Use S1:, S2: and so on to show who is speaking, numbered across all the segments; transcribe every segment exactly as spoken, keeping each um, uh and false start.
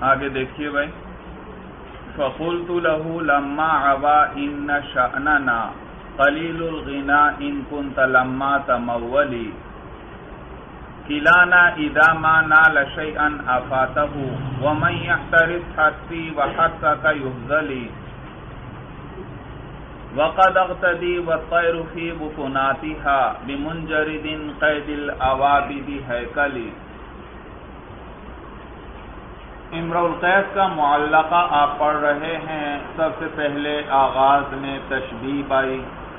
S1: آگے دیکھیے بھائی، فَقُلْتُ لَهُ لَمَّا عَوَا إِنَّ شَأْنَنَا قَلِيلُ الْغِنَا إِن كُنْتَ لَمَّا تَمَوَّلِي كِلَانَا إِذَا مَا نَالَ شَيْئًا أَفَاتَهُ وَمَنْ يَحْتَرِسْ حَرْثِي وَحَرْثَكَ يُهْزَلِي وَقَدْ اغْتَدِي وَالطَّيْرُ فِي بُطُونَاتِهَا بِمُنْجَرِدٍ قَيْدِ الْأَوَابِدِ هَيْكَلِ۔ امرؤ القیس کا معلقہ آپ پڑھ رہے ہیں۔ سب سے پہلے آغاز میں تشبیب آئی،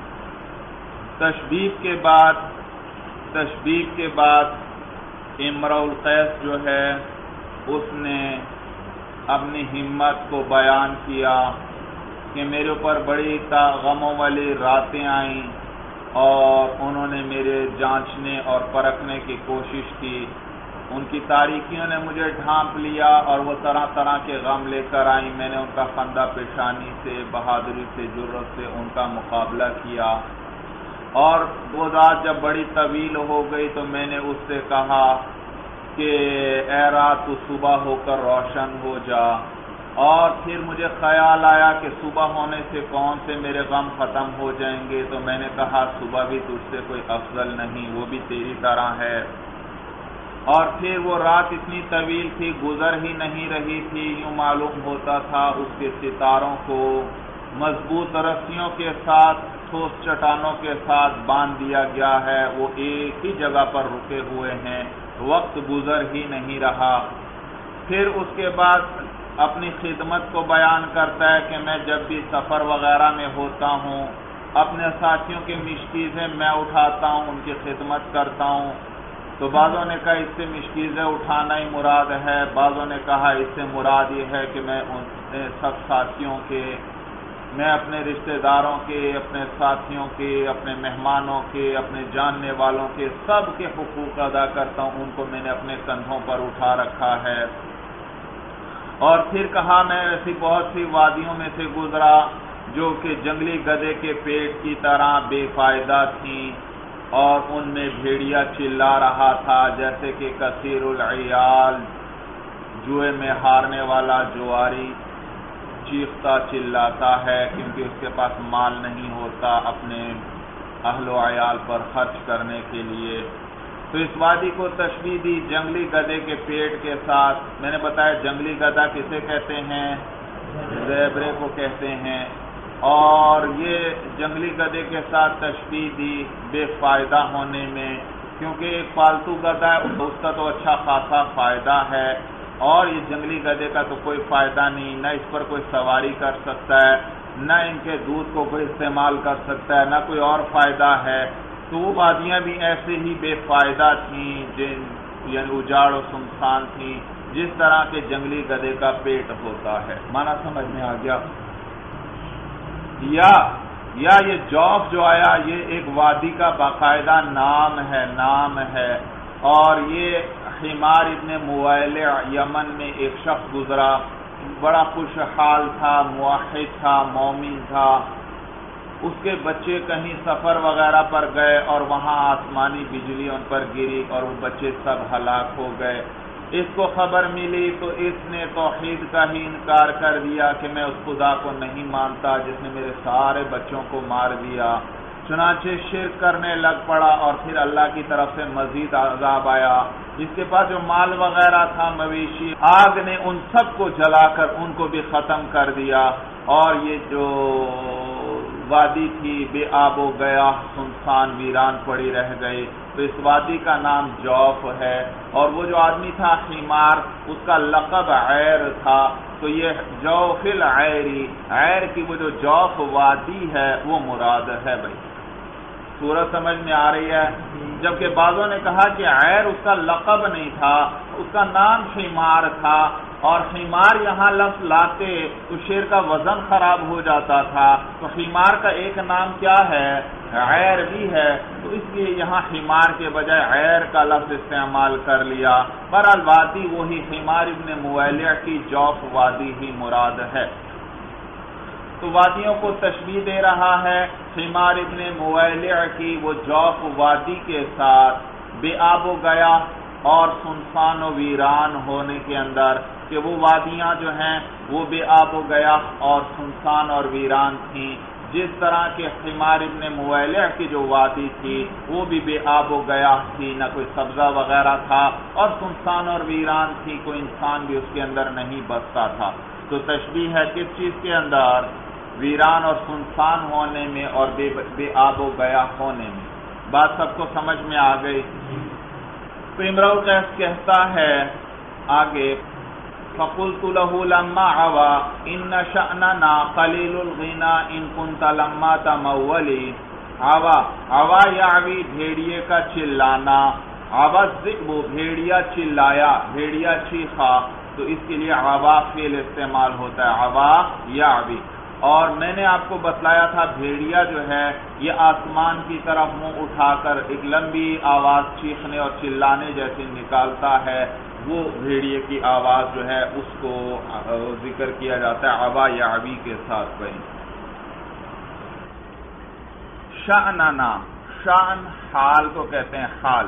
S1: تشبیب کے بعد تشبیب کے بعد امرؤ القیس جو ہے اس نے اپنی ہمت کو بیان کیا کہ میرے اوپر بڑی غموں والی راتیں آئیں اور انہوں نے میرے جانچنے اور پرکھنے کی کوشش کی، ان کی تاریکیوں نے مجھے ڈھانپ لیا اور وہ طرح طرح کے غم لے کر آئیں۔ میں نے ان کا خندہ پیشانی سے، بہادری سے، جرأت سے ان کا مقابلہ کیا، اور وہ رات جب بڑی طویل ہو گئی تو میں نے اس سے کہا کہ اے رات تو صبح ہو کر روشن ہو جا، اور پھر مجھے خیال آیا کہ صبح ہونے سے کون سے میرے غم ختم ہو جائیں گے، تو میں نے کہا صبح بھی تجھ سے کوئی افضل نہیں، وہ بھی تیری طرح ہے۔ اور پھر وہ رات اتنی طویل تھی، گزر ہی نہیں رہی تھی، یوں معلوم ہوتا تھا اس کے ستاروں کو مضبوط رسیوں کے ساتھ، ٹھوس چٹانوں کے ساتھ باندھ دیا گیا ہے، وہ ایک ہی جگہ پر رکے ہوئے ہیں، وقت گزر ہی نہیں رہا۔ پھر اس کے بعد اپنی خدمت کو بیان کرتا ہے کہ میں جب بھی سفر وغیرہ میں ہوتا ہوں، اپنے ساتھیوں کی مشکیزیں میں اٹھاتا ہوں، ان کی خدمت کرتا ہوں۔ تو بعضوں نے کہا اس سے مشکیزیں اٹھانا ہی مراد ہے، بعضوں نے کہا اس سے مراد یہ ہے کہ میں ان سب ساتھیوں کے، میں اپنے رشتہ داروں کے، اپنے ساتھیوں کے، اپنے مہمانوں کے، اپنے جاننے والوں کے، سب کے حقوق ادا کرتا ہوں، ان کو میں نے اپنے کندھوں پر اٹھا رکھا ہے۔ اور پھر کہا میں ایسی بہت سی وادیوں میں سے گزرا جو کہ جنگلی گدھے کے پیٹ کی طرح بے فائدہ تھیں، اور ان میں بھیڑیا چلا رہا تھا جیسے کہ کثیر العیال، جوئے میں ہارنے والا جواری چیختا چلاتا ہے کیونکہ اس کے پاس مال نہیں ہوتا اپنے اہل و عیال پر خرچ کرنے کے لیے۔ تو اس وادی کو تشبیہ دی جنگلی گدھے کے پیٹ کے ساتھ۔ میں نے بتایا جنگلی گدھا کسے کہتے ہیں؟ زیبرے کو کہتے ہیں۔ اور یہ جنگلی گدھے کے ساتھ تشبیہ دی بے فائدہ ہونے میں، کیونکہ ایک پالتو گدھا ہے اس کا تو اچھا خاصا فائدہ ہے، اور یہ جنگلی گدھے کا تو کوئی فائدہ نہیں، نہ اس پر کوئی سواری کر سکتا ہے، نہ ان کے دودھ کو کوئی استعمال کر سکتا ہے، نہ کوئی اور فائدہ ہے۔ تو وہ وادیاں بھی ایسے ہی بے فائدہ تھیں، جن یعنی اجاڑ و سنسان تھیں، جس طرح کے جنگلی گدھے کا پیٹ ہوتا ہے۔ معنی سمجھ میں آ گیا؟ یا یا یہ جوف جو آیا یہ ایک وادی کا باقاعدہ نام ہے نام ہے اور یہ حمار ابن مویلع یمن میں ایک شخص گزرا، بڑا خوشحال تھا، موحد تھا، مومن تھا۔ اس کے بچے کہیں سفر وغیرہ پر گئے اور وہاں آسمانی بجلی ان پر گری اور وہ بچے سب ہلاک ہو گئے۔ اس کو خبر ملی تو اس نے توحید کا ہی انکار کر دیا کہ میں اس خدا کو نہیں مانتا جس نے میرے سارے بچوں کو مار دیا، چنانچہ شرک کرنے لگ پڑا، اور پھر اللہ کی طرف سے مزید عذاب آیا۔ جس کے پاس جو مال وغیرہ تھا، مویشی، آگ نے ان سب کو جلا کر ان کو بھی ختم کر دیا، اور یہ جو وادی تھی بے آب و گیا، سنسان ویران پڑی رہ گئی۔ تو اس وادی کا نام جوف ہے، اور وہ جو آدمی تھا حمار، اس کا لقب عیر تھا۔ تو یہ جوف العیری، عیر کی وہ جو جوف وادی ہے وہ مراد ہے۔ بھائی سورت سمجھ میں آ رہی ہے؟ جبکہ بعضوں نے کہا کہ عیر اس کا لقب نہیں تھا، اس کا نام حمار تھا، اور حمار یہاں لفظ لاتے تو شیر کا وزن خراب ہو جاتا تھا، تو حمار کا ایک نام کیا ہے؟ عیر بھی ہے، تو اس لیے یہاں حمار کے بجائے عیر کا لفظ استعمال کر لیا۔ بہرحال وادی وہی حمار ابن مویلع کی جوف وادی ہی مراد ہے۔ تو وادیوں کو تشبیہ دے رہا ہے حمار ابن مویلع کی وہ جوف وادی کے ساتھ، بے آب و گیا، اور سنسان و ویران ہونے کے اندر کہ وہ وادیاں جو ہیں وہ بے آب و گیا اور سنسان اور ویران تھیں، جس طرح کہ حمار ابن مویلع کی جو وادی تھی وہ بھی بے آب و گیا تھی، نہ کوئی سبزہ وغیرہ تھا اور سنسان اور ویران تھی، کوئی انسان بھی اس کے اندر نہیں بستا تھا۔ تو تشبیہ ہے کس چیز کے اندر؟ ویران اور سنسان ہونے میں اور بے, بے آب و گیا ہونے میں۔ بات سب کو سمجھ میں آ گئی؟ تو امرؤ القیس کہتا ہے آگے فَقُلْتُ لَهُ لَمَّا عَوَا إِنَّ شَأْنَنَا قَلِيلُ الْغِنَى إِن كُنْتَ لَمَّا تَمَوَّلِي۔ عوا عوا یعوی بھیڑیے کا چلانا، عوا الذئب بھیڑیا چلایا، بھیڑیا چیخا، تو اس کے لیے عوا فعل استعمال ہوتا ہے، عوا یعوی۔ اور میں نے آپ کو بتلایا تھا بھیڑیا جو ہے یہ آسمان کی طرف منہ اٹھا کر ایک لمبی آواز چیخنے اور چلانے جیسی نکالتا ہے، وہ بھیڑیے کی آواز جو ہے اس کو ذکر کیا جاتا ہے عوا یعوی کے ساتھ۔ بھائی شأننا، شأن حال کو کہتے ہیں، حال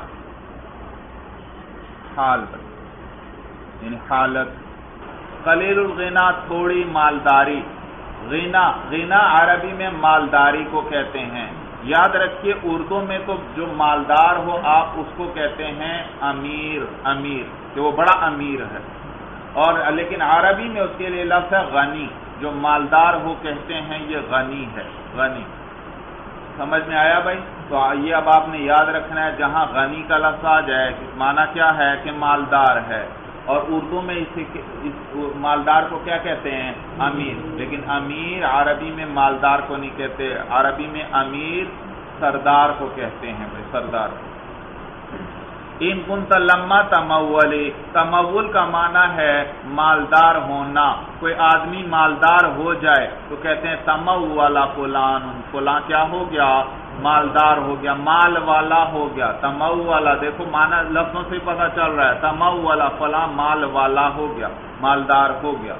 S1: حال یعنی حالت۔ قلیل الغنا تھوڑی مالداری، غنا غنا عربی میں مالداری کو کہتے ہیں۔ یاد رکھیے اردو میں تو جو مالدار ہو آپ اس کو کہتے ہیں امیر، امیر کہ وہ بڑا امیر ہے، اور لیکن عربی میں اس کے لیے لفظ ہے غنی، جو مالدار ہو کہتے ہیں یہ غنی ہے، غنی۔ سمجھ میں آیا بھائی؟ تو یہ اب آپ نے یاد رکھنا ہے جہاں غنی کا لفظ آ جائے معنی کیا ہے کہ مالدار ہے، اور اردو میں اسی اس مالدار کو کیا کہتے ہیں؟ امیر۔ لیکن امیر عربی میں مالدار کو نہیں کہتے، عربی میں امیر سردار کو کہتے ہیں، بھائی سردار۔ ان کنت لما تمولی، تمول کا معنی ہے مالدار ہونا، کوئی آدمی مالدار ہو جائے تو کہتے ہیں تمولا فلان، فلان کیا ہو گیا؟ مالدار ہو گیا، مال والا ہو گیا۔ تمولا دیکھو معنی لفظوں سے پتہ چل رہا ہے، تمولا فلان مال والا ہو گیا، مالدار ہو گیا۔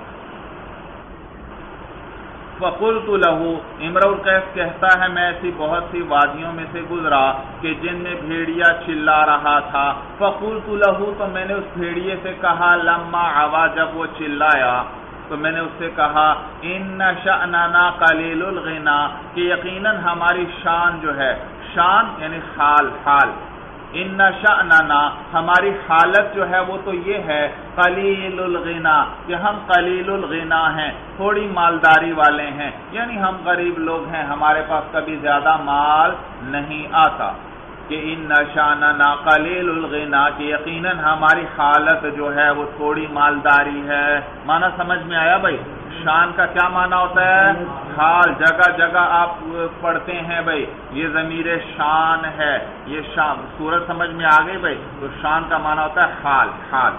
S1: فَقُلْتُ لَهُ، امرؤ القیس کہتا ہے میں ایسی بہت سی وادیوں میں سے گزرا کہ جن میں بھیڑیا چلا رہا تھا۔ فَقُلْتُ لَهُ، تو میں نے اس بھیڑیے سے کہا لما عوا، جب وہ چلایا تو میں نے اس سے کہا ان شأننا قلیل الغنا، کہ یقیناً ہماری شان جو ہے، شان یعنی حال، حال، ان شأننا ہماری حالت جو ہے وہ تو یہ ہے قلیل الغنا کہ ہم قلیل الغنا ہیں، تھوڑی مالداری والے ہیں، یعنی ہم غریب لوگ ہیں، ہمارے پاس کبھی زیادہ مال نہیں آتا۔ کہ ان شأننا قلیل الغنا، کہ یقیناً ہماری حالت جو ہے وہ تھوڑی مالداری ہے۔ معنی سمجھ میں آیا بھائی؟ شان کا کیا معنی ہوتا ہے؟ حال۔ جگہ جگہ آپ پڑھتے ہیں بھائی یہ ضمیر شان ہے، یہ شان، صورت سمجھ میں آ گئی بھائی؟ تو شان کا معنی ہوتا ہے حال، حال۔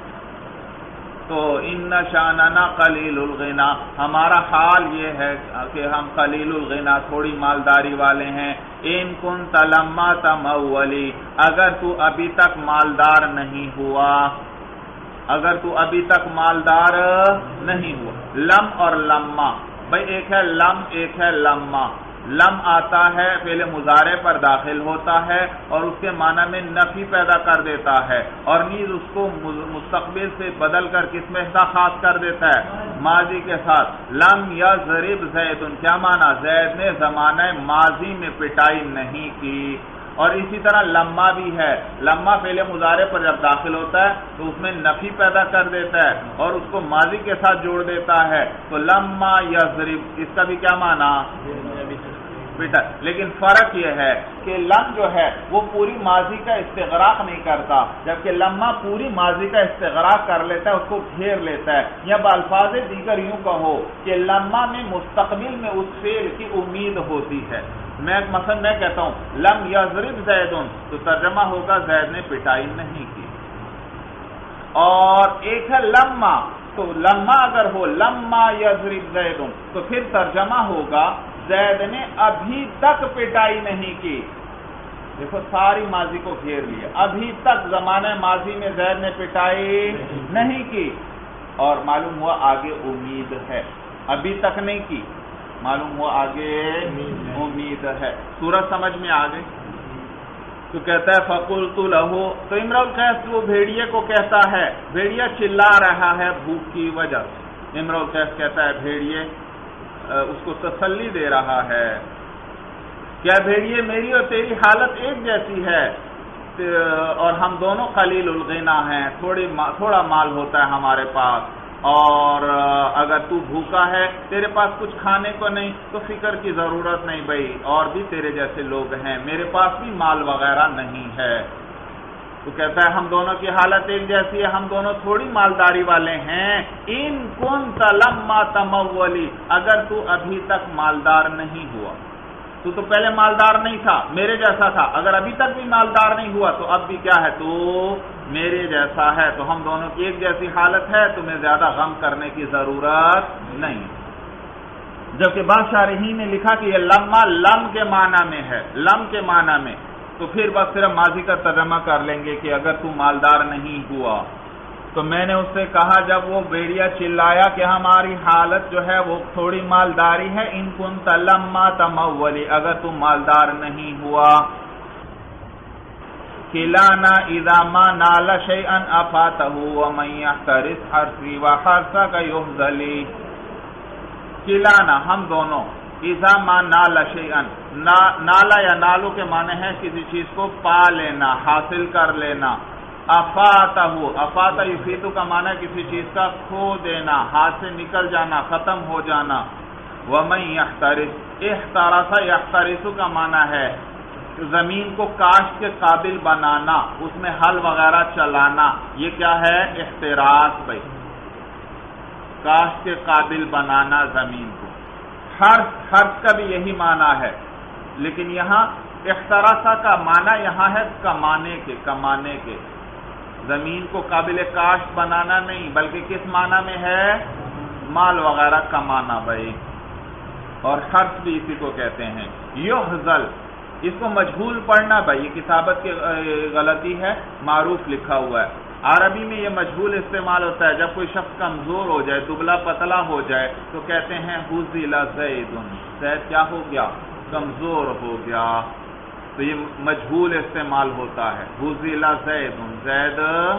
S1: تو ان شاننا قلیل الغنا، ہمارا حال یہ ہے کہ ہم قلیل الغنا تھوڑی مالداری والے ہیں۔ ان کنت لما تمولی، اگر تو ابھی تک مالدار نہیں ہوا، اگر تو ابھی تک مالدار نہیں ہوا۔ لم اور لما، بھائی ایک ہے لم ایک ہے لما۔ لم آتا ہے فعل مضارع پر داخل ہوتا ہے اور اس کے معنی میں نفی پیدا کر دیتا ہے، اور نیز اس کو مستقبل سے بدل کر کس میں خاص کر دیتا ہے؟ ماضی کے ساتھ۔ لم یضرب زید، کیا معنی؟ زید نے زمانہ ماضی میں پٹائی نہیں کی۔ اور اسی طرح لما بھی ہے، لما فعل مضارع پر جب داخل ہوتا ہے تو اس میں نفی پیدا کر دیتا ہے اور اس کو ماضی کے ساتھ جوڑ دیتا ہے، تو لما یضرب اس کا بھی کیا معنی؟ پٹا۔ لیکن فرق یہ ہے کہ لم جو ہے وہ پوری ماضی کا استغراق نہیں کرتا، جبکہ لما پوری ماضی کا استغراق کر لیتا ہے، اس کو گھیر لیتا ہے۔ یا بالفاظ دیگر یوں کہو کہ لما میں مستقبل میں اس فعل کی امید ہوتی ہے۔ میں مثلا میں کہتا ہوں لم یضرب زید، تو ترجمہ ہوگا زید نے پٹائی نہیں کی۔ اور ایک ہے لما، تو لما اگر ہو لما یضرب زید تو پھر ترجمہ ہوگا زید نے ابھی تک پٹائی نہیں کی۔ دیکھو ساری ماضی کو گھیر لیا، ابھی تک زمانہ ماضی میں زید نے پٹائی نہیں کی، اور معلوم ہوا آگے امید ہے، ابھی تک نہیں کی، معلوم ہوا آگے امید ہے۔ سورج سمجھ میں آ گئی؟ تو کہتا ہے فقلت لہو، تو امرؤ القیس وہ بھیڑیے کو کہتا ہے، بھیڑیا چلا رہا ہے بھوک کی وجہ سے، امرؤ القیس کہتا ہے بھیڑیے اس کو تسلی دے رہا ہے، کیا بھیڑیے میری اور تیری حالت ایک جیسی ہے اور ہم دونوں قلیل الغنا ہیں، تھوڑی تھوڑا مال ہوتا ہے ہمارے پاس، اور اگر تو بھوکا ہے تیرے پاس کچھ کھانے کو نہیں تو فکر کی ضرورت نہیں بھائی، اور بھی تیرے جیسے لوگ ہیں، میرے پاس بھی مال وغیرہ نہیں ہے۔ تو کہتا ہے ہم دونوں کی حالت ایک جیسی ہے، ہم دونوں تھوڑی مالداری والے ہیں، ان کنت لما تمولی، اگر تو ابھی تک مالدار نہیں ہوا، تو تو پہلے مالدار نہیں تھا، میرے جیسا تھا، اگر ابھی تک بھی مالدار نہیں ہوا تو اب بھی کیا ہے، تو میرے جیسا ہے، تو ہم دونوں کی ایک جیسی حالت ہے، تمہیں زیادہ غم کرنے کی ضرورت نہیں۔ جبکہ بعض شارحین نے لکھا کہ یہ لما لم کے معنی میں ہے، لم کے معنی میں، تو پھر بس صرف ماضی کا ترجمہ کر لیں گے کہ اگر تو مالدار نہیں ہوا، تو میں نے اس سے کہا جب وہ بھیڑیا چلایا کہ ہماری حالت جو ہے وہ تھوڑی مالداری ہے، ان کنت لما تمولی، اگر تو مالدار نہیں ہوا، کلانا اذا ما نال شیئا افاتہ ومن یحترس حرثی وحرثک یحظلی، کلانا ہم دونوں، اذا ما نال شیئا، نالا یا نالو کے معنی ہے کسی چیز کو پا لینا، حاصل کر لینا، افاتہ، افاتہ یفیتو کا معنی ہے کسی چیز کا کھو دینا، ہاتھ سے نکل جانا، ختم ہو جانا، ومن یحترس، احترس یحترس کا معنی ہے زمین کو کاشت کے قابل بنانا، اس میں حل وغیرہ چلانا، یہ کیا ہے، احتراس بھائی، کاشت کے قابل بنانا زمین کو۔ حرث، حرث کا بھی یہی معنی ہے، لیکن یہاں احتراسا کا معنی یہاں ہے کمانے کے، کمانے کے، زمین کو قابل کاشت بنانا نہیں، بلکہ کس معنی میں ہے، مال وغیرہ کمانا بھائی، اور حرث بھی اسی کو کہتے ہیں۔ یحظل، اس کو مجہول پڑھنا بھائی، یہ کتابت کی غلطی ہے، معروف لکھا ہوا ہے، عربی میں یہ مجہول استعمال ہوتا ہے جب کوئی شخص کمزور ہو جائے، دبلا پتلا ہو جائے تو کہتے ہیں حزل زید، زید کیا ہو گیا، کمزور ہو گیا، تو یہ مجہول استعمال ہوتا ہے، حزل زید، زید۔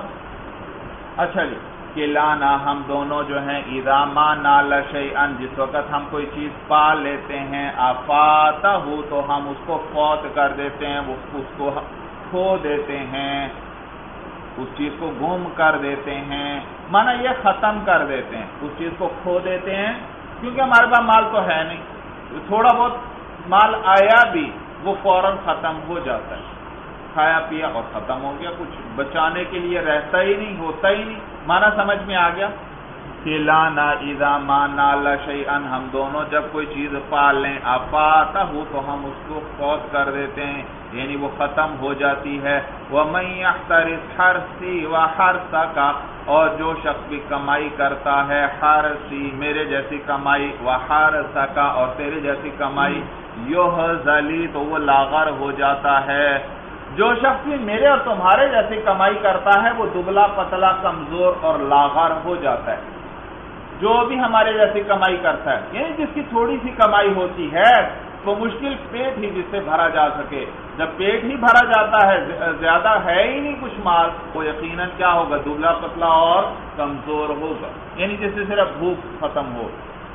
S1: اچھا جی، کلانا ہم دونوں جو ہیں، اذا ما نال شیئا، جس وقت ہم کوئی چیز پا لیتے ہیں، افاتہ تو ہم اس کو فوت کر دیتے ہیں، اس کو کھو دیتے ہیں، اس چیز کو گم کر دیتے ہیں، مانا یہ ختم کر دیتے ہیں، اس چیز کو کھو دیتے ہیں، کیونکہ ہمارے پاس مال تو ہے نہیں، تھوڑا بہت مال آیا بھی وہ فوراً ختم ہو جاتا ہے، کھایا پیا اور ختم ہو گیا، کچھ بچانے کے لیے رہتا ہی نہیں، ہوتا ہی نہیں، مانا سمجھ میں آ گیا۔ کلانا اذا ما نال شیئا، ہم دونوں جب کوئی چیز پا لیں، افاتہ تو ہم اس کو فوت کر دیتے ہیں، یعنی وہ ختم ہو جاتی ہے۔ ومن یحترس حرثی وحرثک، اور جو شخص بھی کمائی کرتا ہے، حرثی میرے جیسی کمائی، وحرثک اور تیرے جیسی کمائی، یحظلی تو وہ لاغر ہو جاتا ہے۔ جو شخص بھی میرے اور تمہارے جیسی کمائی کرتا ہے وہ دبلا پتلا، کمزور اور لاغر ہو جاتا ہے۔ جو بھی ہمارے جیسی کمائی کرتا ہے، یعنی جس کی تھوڑی سی کمائی ہوتی ہے تو مشکل پیٹ ہی جس سے بھرا جا سکے، جب پیٹ ہی بھرا جاتا ہے، زیادہ ہے ہی نہیں کچھ مال، وہ یقیناً کیا ہوگا، دبلا پتلا اور کمزور ہوگا، یعنی جس سے صرف بھوک ختم ہو۔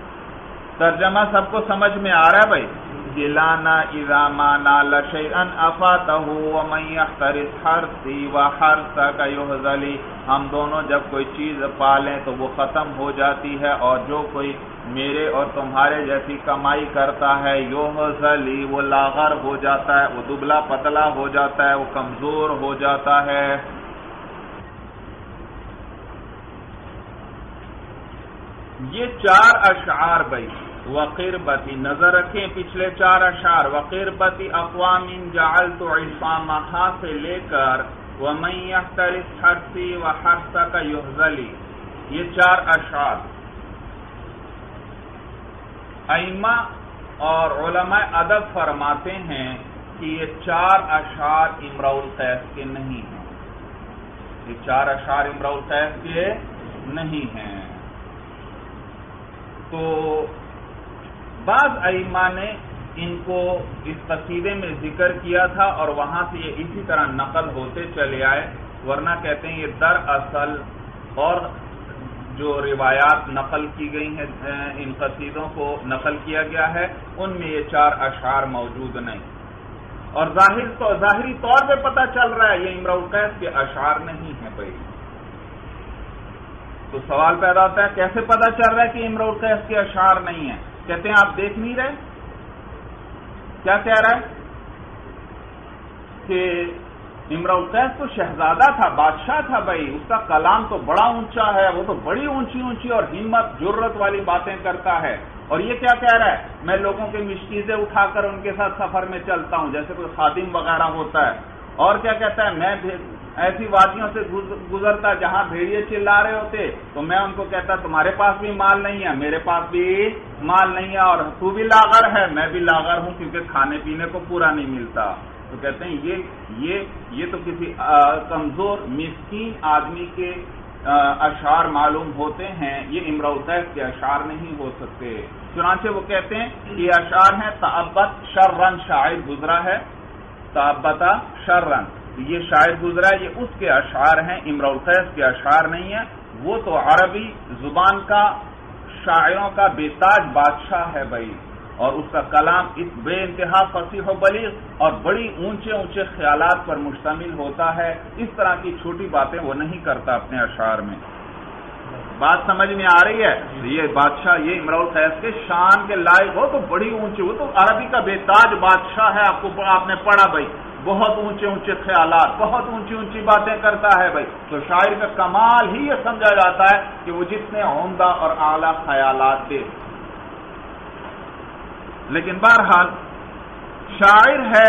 S1: ترجمہ سب کو سمجھ میں آ رہا ہے بھائی؟ کلانا اذا ما نال شیئا افاتہ ومن یحترس حرثی وحرثک یحظلی، ہم دونوں جب کوئی چیز پالیں تو وہ ختم ہو جاتی ہے، اور جو کوئی میرے اور تمہارے جیسی کمائی کرتا ہے، یحظلی وہ لاغر ہو جاتا ہے، وہ دبلا پتلا ہو جاتا ہے، وہ کمزور ہو جاتا ہے۔ یہ چار اشعار بھائی، وقربتی، نظر رکھیں پچھلے چار اشعار، وقربتی اقوام جعلت عصامہا سے لے کر ومن یحترس حرثی وحرثک یحظلی، یہ چار اشعار ائمہ اور علماء ادب فرماتے ہیں کہ یہ چار اشعار امرؤ القیس کے نہیں ہیں، یہ چار اشعار امرؤ القیس کے نہیں ہیں۔ تو بعض ائمہ نے ان کو اس قصیدے میں ذکر کیا تھا اور وہاں سے یہ اسی طرح نقل ہوتے چلے آئے، ورنہ کہتے ہیں یہ دراصل اور جو روایات نقل کی گئی ہیں ان قصیدوں کو نقل کیا گیا ہے ان میں یہ چار اشعار موجود نہیں، اور ظاہر تو ظاہری طور پہ پتہ چل رہا ہے یہ امرؤ القیس کے اشعار نہیں ہیں بھائی۔ تو سوال پیدا ہوتا ہے کیسے پتہ چل رہا ہے کہ امرؤ القیس کے اشعار نہیں ہیں؟ کہتے ہیں آپ دیکھ نہیں رہے؟ کیا کہہ رہا ہے کہ امرؤ القیس تو شہزادہ تھا، بادشاہ تھا بھائی، اس کا کلام تو بڑا اونچا ہے، وہ تو بڑی اونچی اونچی اور ہمت جرت والی باتیں کرتا ہے، اور یہ کیا کہہ رہا ہے میں لوگوں کے مشکیزیں اٹھا کر ان کے ساتھ سفر میں چلتا ہوں جیسے کوئی خادم وغیرہ ہوتا ہے، اور کیا کہتا ہے میں ایسی وادیوں سے گزرتا جہاں بھیڑیے چلا رہے ہوتے تو میں ان کو کہتا تمہارے پاس بھی مال نہیں ہے، میرے پاس بھی مال نہیں ہے، اور تو بھی لاغر ہے میں بھی لاغر ہوں کیونکہ کھانے پینے کو پورا نہیں ملتا۔ تو کہتے ہیں یہ یہ یہ تو کسی کمزور مسکین آدمی کے اشعار معلوم ہوتے ہیں، یہ امرؤ القیس کے اشعار نہیں ہو سکتے۔ چنانچہ وہ کہتے ہیں کہ یہ اشعار ہیں تعبت شررن، شاعر گزرا ہے، تعبتا شررن یہ شاعر گزرا ہے، یہ اس کے اشعار ہیں، امرؤ القیس کے اشعار نہیں ہیں۔ وہ تو عربی زبان کا شاعروں کا بے تاج بادشاہ ہے بھائی، اور اس کا کلام اس بے انتہا فصیح و بلیغ اور بڑی اونچے اونچے خیالات پر مشتمل ہوتا ہے، اس طرح کی چھوٹی باتیں وہ نہیں کرتا اپنے اشعار میں۔ بات سمجھ میں آ رہی ہے؟ یہ بادشاہ یہ امرؤ القیس کے شان کے لائق ہو تو بڑی اونچی، وہ تو عربی کا بے تاج بادشاہ ہے، آپ کو آپ نے پڑھا بھائی، بہت اونچے اونچے خیالات، بہت اونچی اونچی باتیں کرتا ہے بھائی، تو شاعر کا کمال ہی یہ سمجھا جاتا ہے کہ وہ جتنے عمدہ اور اعلیٰ خیالات دے۔ لیکن بہرحال شاعر ہے،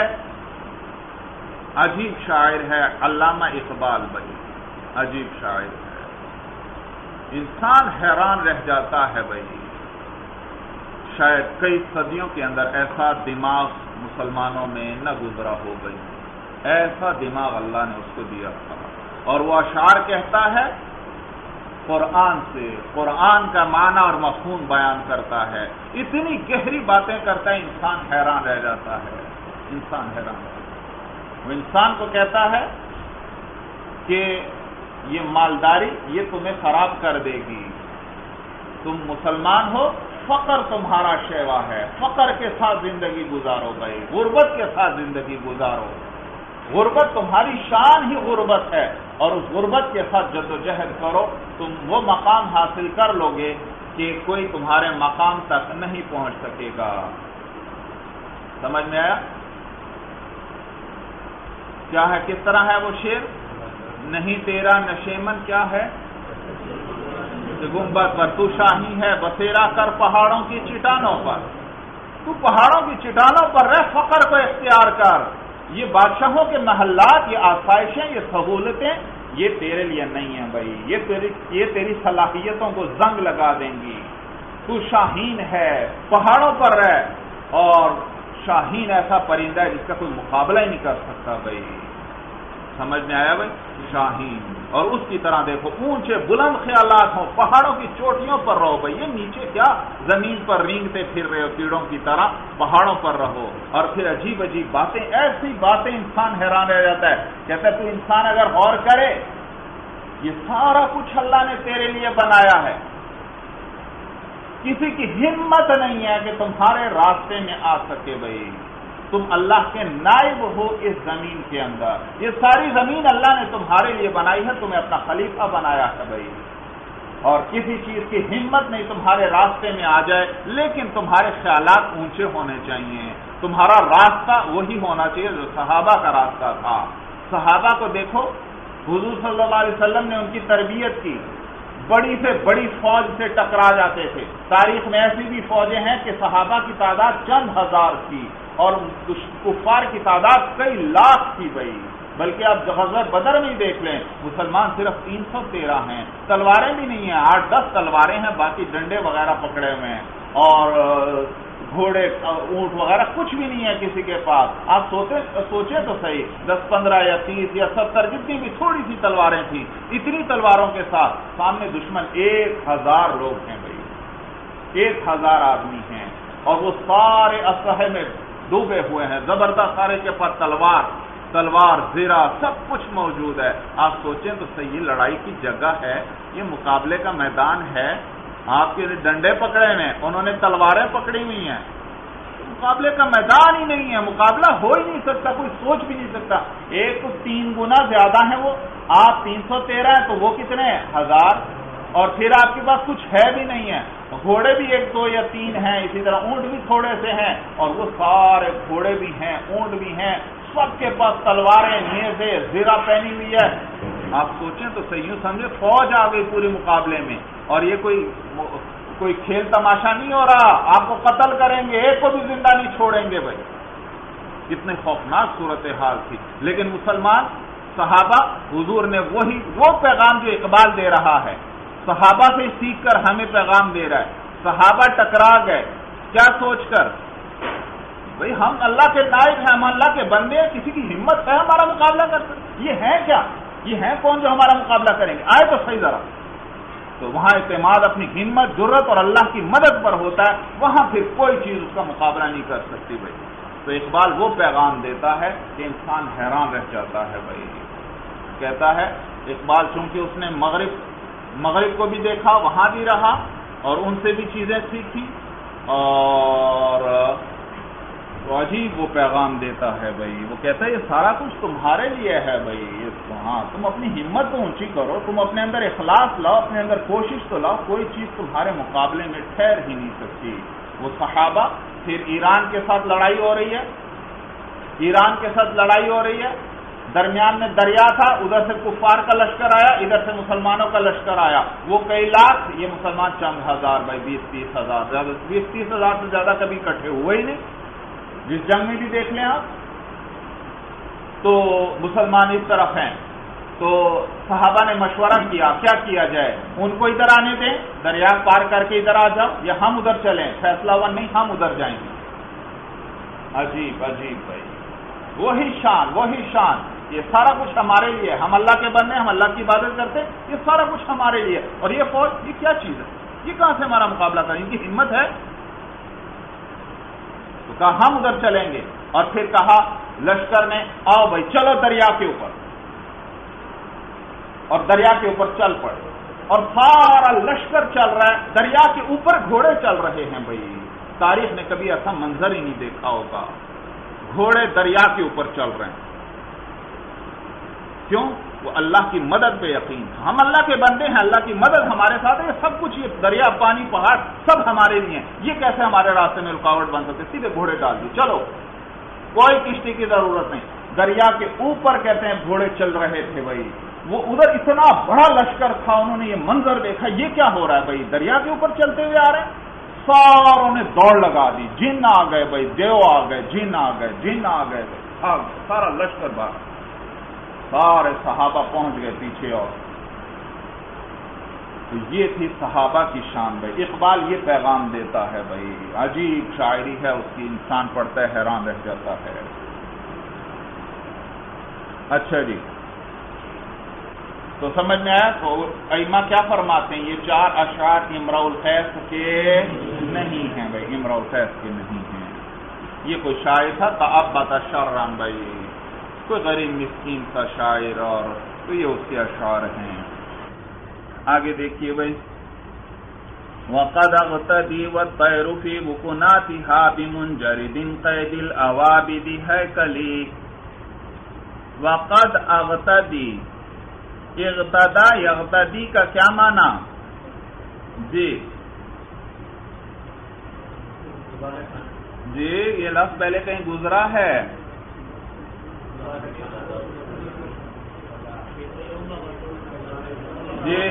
S1: عجیب شاعر ہے علامہ اقبال بھائی، عجیب شاعر ہے، انسان حیران رہ جاتا ہے بھائی، شاید کئی صدیوں کے اندر ایسا دماغ مسلمانوں میں نہ گزرا ہو گئی، ایسا دماغ اللہ نے اس کو دیا تھا، اور وہ اشعار کہتا ہے قرآن سے، قرآن کا معنی اور مفہوم بیان کرتا ہے، اتنی گہری باتیں کرتا ہے انسان حیران رہ جاتا ہے، انسان حیران رہ جاتا ہے۔ وہ انسان کو کہتا ہے کہ یہ مالداری یہ تمہیں خراب کر دے گی، تم مسلمان ہو، فقر تمہارا شیوا ہے، فقر کے ساتھ زندگی گزارو بھائی، غربت کے ساتھ زندگی گزارو، غربت تمہاری شان ہی غربت ہے، اور اس غربت کے ساتھ جدوجہد کرو، تم وہ مقام حاصل کر لو گے کہ کوئی تمہارے مقام تک نہیں پہنچ سکے گا۔ سمجھ میں آیا کیا ہے؟ کس طرح ہے وہ شعر؟ نہیں تیرا نشیمن کیا ہے گنبد پر، تو شاہی ہے بسیرا کر پہاڑوں کی چٹانوں پر، تو پہاڑوں کی چٹانوں پر رہ، فقر کو اختیار کر، یہ بادشاہوں کے محلات، یہ آسائشیں، یہ سہولتیں یہ تیرے لیے نہیں ہیں بھائی، یہ تیری یہ تیری صلاحیتوں کو زنگ لگا دیں گی، تو شاہین ہے پہاڑوں پر رہ، اور شاہین ایسا پرندہ ہے جس کا کوئی مقابلہ ہی نہیں کر سکتا بھائی، سمجھ میں آیا بھائی؟ شاہین، اور اس کی طرح دیکھو اونچے بلند خیالات ہوں، پہاڑوں کی چوٹیوں پر رہو بھائی، یہ نیچے کیا زمین پر رینگتے پھر رہے ہو کیڑوں کی طرح، پہاڑوں پر رہو، اور پھر عجیب عجیب باتیں، ایسی باتیں انسان حیران رہ جاتا ہے، کہتا ہے تو انسان اگر غور کرے یہ سارا کچھ اللہ نے تیرے لیے بنایا ہے، کسی کی ہمت نہیں ہے کہ تمہارے راستے میں آ سکے بھائی، تم اللہ کے نائب ہو اس زمین کے اندر، یہ ساری زمین اللہ نے تمہارے لیے بنائی ہے، تمہیں اپنا خلیفہ بنایا ہے بھائی، اور کسی چیز کی ہمت نہیں تمہارے راستے میں آ جائے، لیکن تمہارے خیالات اونچے ہونے چاہیے، تمہارا راستہ وہی ہونا چاہیے جو صحابہ کا راستہ تھا۔ صحابہ کو دیکھو، حضور صلی اللہ علیہ وسلم نے ان کی تربیت کی، بڑی سے بڑی فوج سے ٹکرا جاتے تھے، تاریخ میں ایسی بھی فوجیں ہیں کہ صحابہ کی تعداد چند ہزار تھی اور کفار کی تعداد کئی لاکھ تھی بھائی، بلکہ آپ غزوہ بدر میں ہی دیکھ لیں مسلمان صرف تین سو تیرہ ہیں، تلواریں بھی نہیں ہیں، آٹھ دس تلواریں ہیں، باقی ڈنڈے وغیرہ پکڑے ہوئے ہیں، اور گھوڑے اونٹ وغیرہ کچھ بھی نہیں ہے کسی کے پاس۔ آپ سوچے سوچے تو صحیح، دس پندرہ یا تیس یا ستر جتنی بھی تھوڑی سی تلواریں تھیں، اتنی تلواروں کے ساتھ سامنے دشمن ایک ہزار لوگ ہیں بھائی، ایک ہزار آدمی ہیں، اور وہ سارے اسلحے میں ڈوبے ہوئے ہیں، زبردست، سارے کے پاس تلوار تلوار زیرہ سب کچھ موجود ہے۔ آپ سوچیں تو صحیح، لڑائی کی جگہ ہے، یہ مقابلے کا میدان ہے، آپ کے ڈنڈے پکڑے ہوئے، انہوں نے تلواریں پکڑی ہوئی ہیں، مقابلے کا میدان ہی نہیں ہے، مقابلہ ہو ہی نہیں سکتا، کوئی سوچ بھی نہیں سکتا۔ ایک تو تین گنا زیادہ ہیں وہ، آپ تین سو تیرہ ہیں تو وہ کتنے ہیں؟ ہزار، اور پھر آپ کے پاس کچھ ہے بھی نہیں ہے، گھوڑے بھی ایک دو یا تین ہیں، اسی طرح اونٹ بھی تھوڑے سے ہیں، اور وہ سارے گھوڑے بھی ہیں، اونٹ بھی ہیں، سب کے پاس تلواریں، نیزیں، زرہ پہنی ہوئی ہے۔ آپ سوچیں تو صحیح، یوں سمجھے فوج آ گئی پورے مقابلے میں، اور یہ کوئی کوئی کھیل تماشا نہیں ہو رہا، آپ کو قتل کریں گے، ایک کو بھی زندہ نہیں چھوڑیں گے بھائی۔ کتنے خوفناک صورتحال تھی، لیکن مسلمان صحابہ، حضور نے وہی وہ پیغام جو اقبال دے رہا ہے، صحابہ سے سیکھ کر ہمیں پیغام دے رہا ہے۔ صحابہ ٹکرا گئے، کیا سوچ کر؟ بھئی ہم اللہ کے نائب ہیں، ہم اللہ کے بندے ہیں، کسی کی ہمت ہے ہمارا مقابلہ کر سکتے؟ یہ ہے کیا؟ یہ ہیں کون جو ہمارا مقابلہ کریں گے؟ آئے تو صحیح ذرا۔ تو وہاں اعتماد اپنی ہمت، جرت اور اللہ کی مدد پر ہوتا ہے، وہاں پھر کوئی چیز اس کا مقابلہ نہیں کر سکتی بھائی۔ تو اقبال وہ پیغام دیتا ہے کہ انسان حیران رہ جاتا ہے بھائی۔ کہتا ہے اقبال، چونکہ اس نے مغرب مغرب کو بھی دیکھا، وہاں بھی رہا، اور ان سے بھی چیزیں سیکھی، اور عجیب وہ پیغام دیتا ہے بھائی۔ وہ کہتا ہے یہ سارا کچھ تمہارے لیے ہے بھائی، ہاں تم اپنی ہمت تو اونچی کرو، تم اپنے اندر اخلاص لاؤ، اپنے اندر کوشش تو لاؤ، کوئی چیز تمہارے مقابلے میں ٹھہر ہی نہیں سکتی۔ وہ صحابہ، پھر ایران کے ساتھ لڑائی ہو رہی ہے، ایران کے ساتھ لڑائی ہو رہی ہے، درمیان میں دریا تھا، ادھر سے کفار کا لشکر آیا، ادھر سے مسلمانوں کا لشکر آیا، وہ کئی لاکھ، یہ مسلمان چند ہزار بھائی، بیس تیس ہزار، بیس تیس ہزار سے زیادہ کبھی اکٹھے ہوئے ہی نہیں۔ جس جنگ میں بھی دیکھ لیں آپ، تو مسلمان اس طرف ہیں، تو صحابہ نے مشورہ کیا کیا کیا جائے، ان کو ادھر آنے دیں، دریا پار کر کے ادھر آ جاؤ، یا ہم ادھر چلیں، فیصلہ ہوا نہیں ہم ادھر جائیں گے۔ عجیب عجیب بھائی، وہی شان وہی شان، یہ سارا کچھ ہمارے لیے، ہم اللہ کے بندے، ہم اللہ کی عبادت کرتے، یہ سارا کچھ ہمارے لیے، اور یہ فوج، یہ کیا چیز ہے، یہ کہاں سے ہمارا مقابلہ کریں، ان کی ہمت ہے؟ تو کہا ہم ادھر چلیں گے، اور پھر کہا لشکر نے آؤ بھائی چلو دریا کے اوپر، اور دریا کے اوپر چل پڑے، اور سارا لشکر چل رہا ہے، دریا کے اوپر گھوڑے چل رہے ہیں بھائی۔ تاریخ نے کبھی ایسا منظر ہی نہیں دیکھا ہوگا، گھوڑے دریا کے اوپر چل رہے ہیں۔ کیوں؟ وہ اللہ کی مدد پہ یقین، ہم اللہ کے بندے ہیں، اللہ کی مدد ہمارے ساتھ ہے، یہ سب کچھ، یہ دریا، پانی، پہاڑ سب ہمارے لیے ہیں، یہ کیسے ہمارے راستے میں رکاوٹ بن سکتے؟ سیدھے گھوڑے ڈال دی، چلو، کوئی کشتی کی ضرورت نہیں، دریا کے اوپر کہتے ہیں گھوڑے چل رہے تھے بھائی۔ وہ ادھر اتنا بڑا لشکر تھا، انہوں نے یہ منظر دیکھا، یہ کیا ہو رہا ہے بھائی، دریا کے اوپر چلتے ہوئے آ رہے ہیں، ساروں نے دوڑ لگا دی، جن آ گئے بھائی، دیو آ گئے، جن آ گئے، جن آ گئے بھائی، سارا لشکر باہر، سارے صحابہ پہنچ گئے پیچھے، اور تو یہ تھی صحابہ کی شان بھائی۔ اقبال یہ پیغام دیتا ہے بھائی، عجیب شاعری ہے اس کی، انسان پڑھتا ہے حیران رہ جاتا ہے۔ اچھا جی، تو سمجھ میں آیا؟ تو ائمہ کیا فرماتے ہیں؟ یہ چار اشعار امرؤ القیس کے نہیں ہیں بھائی، امرؤ القیس کے نہیں ہیں، یہ کوئی شاعر تھا تعبت شرا بھائی، کوئی غریب مسکین کا شاعر، اور تو یہ اس کے اشعار ہیں۔ آگے دیکھیے بھائی، وَقَدْ اغْتَدِي وَالطَّيْرُ فِي بُكُنَاتِهَا بِمُنْجَرِدٍ قَيْدِ الْأَوَابِدِ هَيْكَلِي۔ وَقَدْ اغْتَدِي، اغتدا یغتدی کا کیا معنی؟ جی جی یہ لفظ پہلے کہیں گزرا ہے؟ جی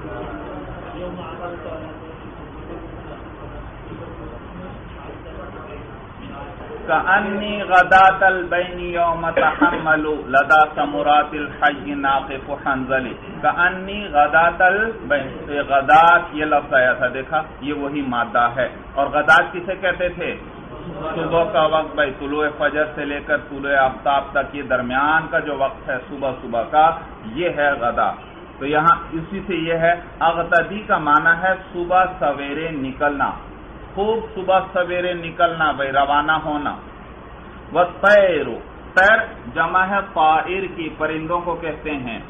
S1: کأنی غدات البین یوم تحمل لدا ثمرات الحی ناقف حنظلی، کأنی غدات البین، غدات یہ لفظ آیا تھا، دیکھا یہ وہی مادہ ہے، اور غدات کسے کہتے تھے؟ صبح کا وقت بھائی، طلوع فجر سے لے کر طلوع آفتاب تک یہ درمیان کا جو وقت ہے صبح صبح کا، یہ ہے غدا۔ تو یہاں اسی سے یہ ہے، اغتدی کا معنی ہے صبح سویرے نکلنا، خوب صبح سویرے نکلنا بھائی، روانہ ہونا۔ والطیر، طیر جمع ہے طائر کی، پرندوں کو کہتے ہیں.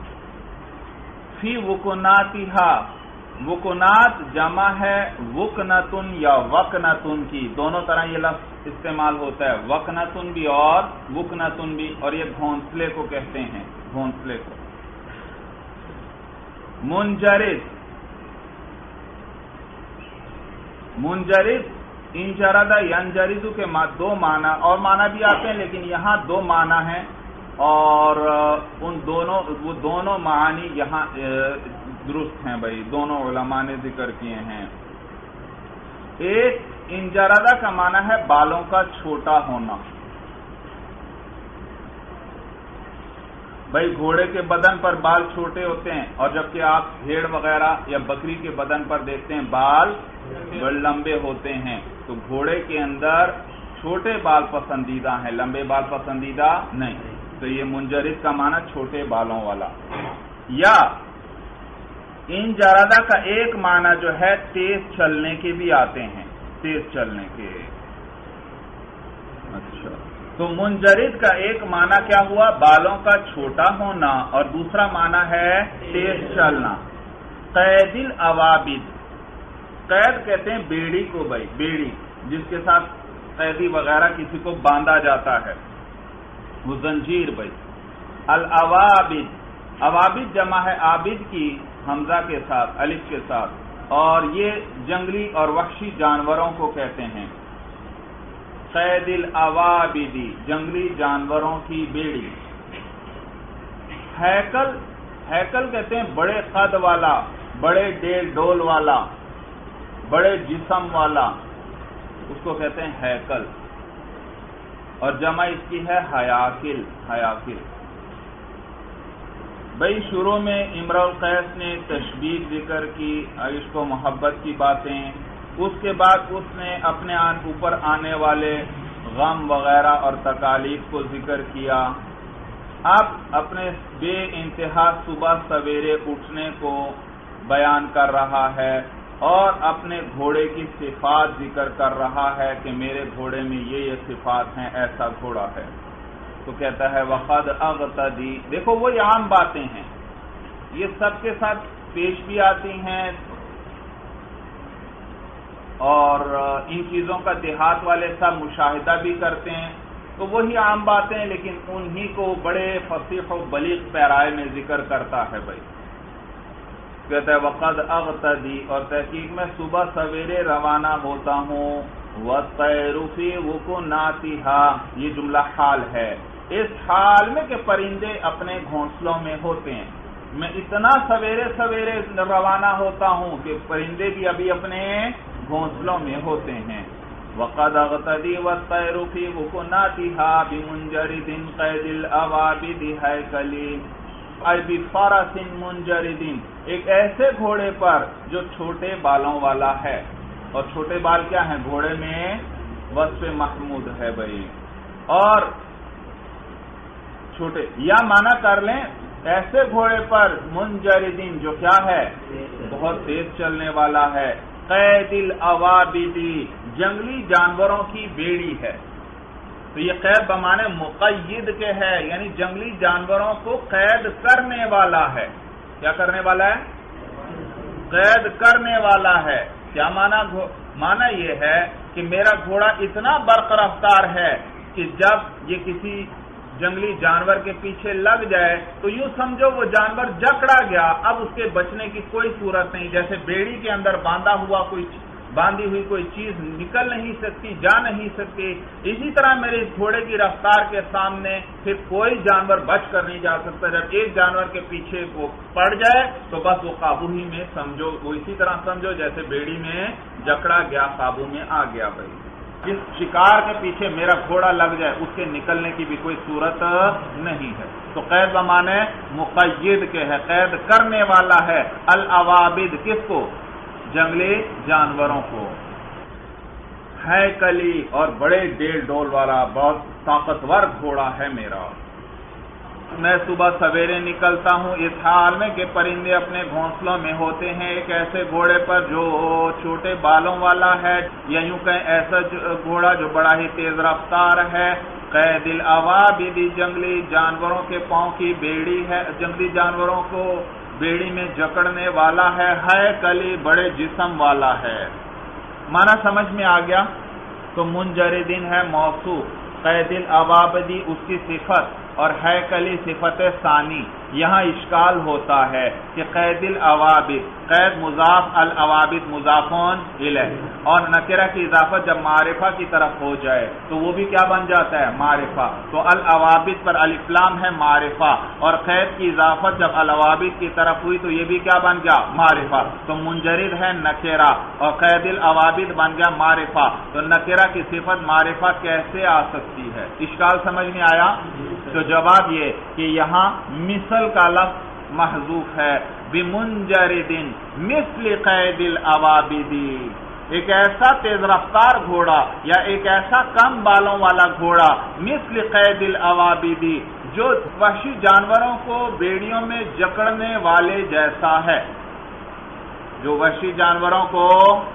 S1: فی وکناتھا، وکنات جمع ہے وکنتن یا وکنتن کی، دونوں طرح یہ لفظ استعمال ہوتا ہے، وکنتن بھی اور وکنتن بھی، اور یہ گھونسلے کو کہتے ہیں، گھونسلے کو. منجرد، منجرد انجرد ینجرد کے دو معنی اور معنی بھی آتے ہیں، لیکن یہاں دو معنی ہیں اور ان دونوں وہ دونوں معانی یہاں درست ہیں بھائی، دونوں علماء نے ذکر کیے ہیں. ایک انجردہ کا معنی ہے بالوں کا چھوٹا ہونا. بھائی گھوڑے کے بدن پر بال چھوٹے ہوتے ہیں، اور جبکہ آپ بھیڑ وغیرہ یا بکری کے بدن پر دیکھتے ہیں بال بڑے لمبے ہوتے ہیں، تو گھوڑے کے اندر چھوٹے بال پسندیدہ ہیں، لمبے بال پسندیدہ نہیں. تو یہ منجرد کا معنی چھوٹے بالوں والا. یا انجردہ کا ایک معنی جو ہے تیز چلنے کے بھی آتے ہیں، تیز چلنے کے. اچھا، تو منجرد کا ایک معنی کیا ہوا؟ بالوں کا چھوٹا ہونا، اور دوسرا معنی ہے تیز چلنا. قید الاوابد، قید کہتے ہیں بیڑی کو بھائی، بیڑی جس کے ساتھ قیدی وغیرہ کسی کو باندھا جاتا ہے، وہ زنجیر بھائی. الاوابد، اوابد جمع ہے عابد کی، حمزہ کے ساتھ الف کے ساتھ، اور یہ جنگلی اور وحشی جانوروں کو کہتے ہیں. قید الاوابدی، جنگلی جانوروں کی بیڑی. ہیکل، ہیکل کہتے ہیں بڑے قد والا، بڑے ڈیل ڈول والا، بڑے جسم والا، اس کو کہتے ہیں ہیکل. اور جمع اس کی ہے حیاکل، حیاکل. بھائی شروع میں امرؤ القیس نے تشبیہ ذکر کی، عشق و محبت کی باتیں، اس کے بعد اس نے اپنے اوپر آنے والے غم وغیرہ اور تکالیف کو ذکر کیا. اب اپنے بے انتہا صبح سویرے اٹھنے کو بیان کر رہا ہے، اور اپنے گھوڑے کی صفات ذکر کر رہا ہے کہ میرے گھوڑے میں یہ یہ صفات ہیں، ایسا گھوڑا ہے. تو کہتا ہے وقد اغتدی. دیکھو وہ عام باتیں ہیں، یہ سب کے ساتھ پیش بھی آتی ہیں، اور ان چیزوں کا دیہات والے سب مشاہدہ بھی کرتے ہیں، تو وہی عام باتیں ہیں، لیکن انہی کو بڑے فصیح و بلیغ پیرائے میں ذکر کرتا ہے بھائی. کہتا ہے وقد اغتدی، اور تحقیق میں صبح سویرے روانہ ہوتا ہوں. وَالطَّيْرُ فِي وُكُنَاتِهَا، یہ جملہ حال ہے، اس حال میں کہ پرندے اپنے گھونسلوں میں ہوتے ہیں. میں اتنا سویرے سویرے روانہ ہوتا ہوں کہ پرندے بھی ابھی اپنے گھونسلوں میں ہوتے ہیں. وَقَدْ اغْتَدِي وَالطَّيْرُ فِي وُكُنَاتِهَا بِمُنْجَرِدٍ قَيْدِ الْأَوَابِدِ هَيْكَلٍ اَيْ بِفَرَسٍ مُنْجَرِدٍ، ایک ایسے گھوڑے پر جو چھوٹے بالوں والا ہے. اور چھوٹے بال کیا ہیں؟ گھوڑے میں وصف محمود ہے بھائی. اور چھوٹے یا معنی کر لیں ایسے گھوڑے پر منجردین جو کیا ہے؟ بہت تیز چلنے والا ہے. قید الاوابدی، جنگلی جانوروں کی بیڑی ہے. تو یہ قید بمانے مقید کے ہے، یعنی جنگلی جانوروں کو قید کرنے والا ہے. کیا کرنے والا ہے؟ قید کرنے والا ہے. کیا معنی؟ معنی یہ ہے کہ میرا گھوڑا اتنا برق رفتار ہے کہ جب یہ کسی جنگلی جانور کے پیچھے لگ جائے تو یوں سمجھو وہ جانور جکڑا گیا، اب اس کے بچنے کی کوئی صورت نہیں. جیسے بیڑی کے اندر باندھا ہوا کوئی باندھی ہوئی کوئی چیز نکل نہیں سکتی، جا نہیں سکتی، اسی طرح میرے اس گھوڑے کی رفتار کے سامنے پھر کوئی جانور بچ کر نہیں جا سکتا. جب ایک جانور کے پیچھے وہ پڑ جائے تو بس وہ قابو ہی میں سمجھو، وہ اسی طرح سمجھو جیسے بیڑی میں جکڑا گیا، قابو میں آ گیا. بھائی جس شکار کے پیچھے میرا گھوڑا لگ جائے اس کے نکلنے کی بھی کوئی صورت نہیں ہے. تو قید بمانے مقید کے ہے، قید کرنے والا ہے. الاوابد کس کو؟ جنگلی جانوروں کو. ہے کلی، اور بڑے ڈیل ڈول والا بہت طاقتور گھوڑا ہے میرا. میں صبح سویرے نکلتا ہوں اس حال میں کہ پرندے اپنے گھونسلوں میں ہوتے ہیں ایک ایسے گھوڑے پر جو چھوٹے بالوں والا ہے، یا یوں کہیں ایسا گھوڑا جو بڑا ہی تیز رفتار ہے، قید الاوابد جنگلی جانوروں کے پاؤں کی بیڑی ہے، جنگلی جانوروں کو بیڑی میں جکڑنے والا ہے، ہے کلی بڑے جسم والا ہے۔ معنی سمجھ میں آ گیا؟ تو منجردن ہے موصوف، قید الاوابدی اس کی صفت، اور ہے کلی صفت ثانی۔ یہاں اشکال ہوتا ہے کہ قید الاوابد، قید مضاف، الاوابد مضافون الیہ، اور نکرہ کی اضافت جب معرفہ کی طرف ہو جائے تو وہ بھی کیا بن جاتا ہے؟ معرفہ۔ تو الاوابد پر الف لام ہے معرفہ، اور قید کی اضافت جب الاوابد کی طرف ہوئی تو یہ بھی کیا بن گیا؟ معرفہ۔ تو منجرد ہے نکرہ اور قید الاوابد بن گیا معرفہ، تو نکرہ کی صفت معرفہ کیسے آ سکتی ہے؟ اشکال سمجھ میں آیا؟ تو جواب یہ کہ یہاں مثل کا لفظ محذوف ہے، بمنجردن مثل قید الاوابدی، ایک ایسا تیز رفتار گھوڑا یا ایک ایسا کم بالوں والا گھوڑا، مثل قید الاوابدی جو وحشی جانوروں کو بیڑیوں میں جکڑنے والے جیسا ہے، جو وحشی جانوروں کو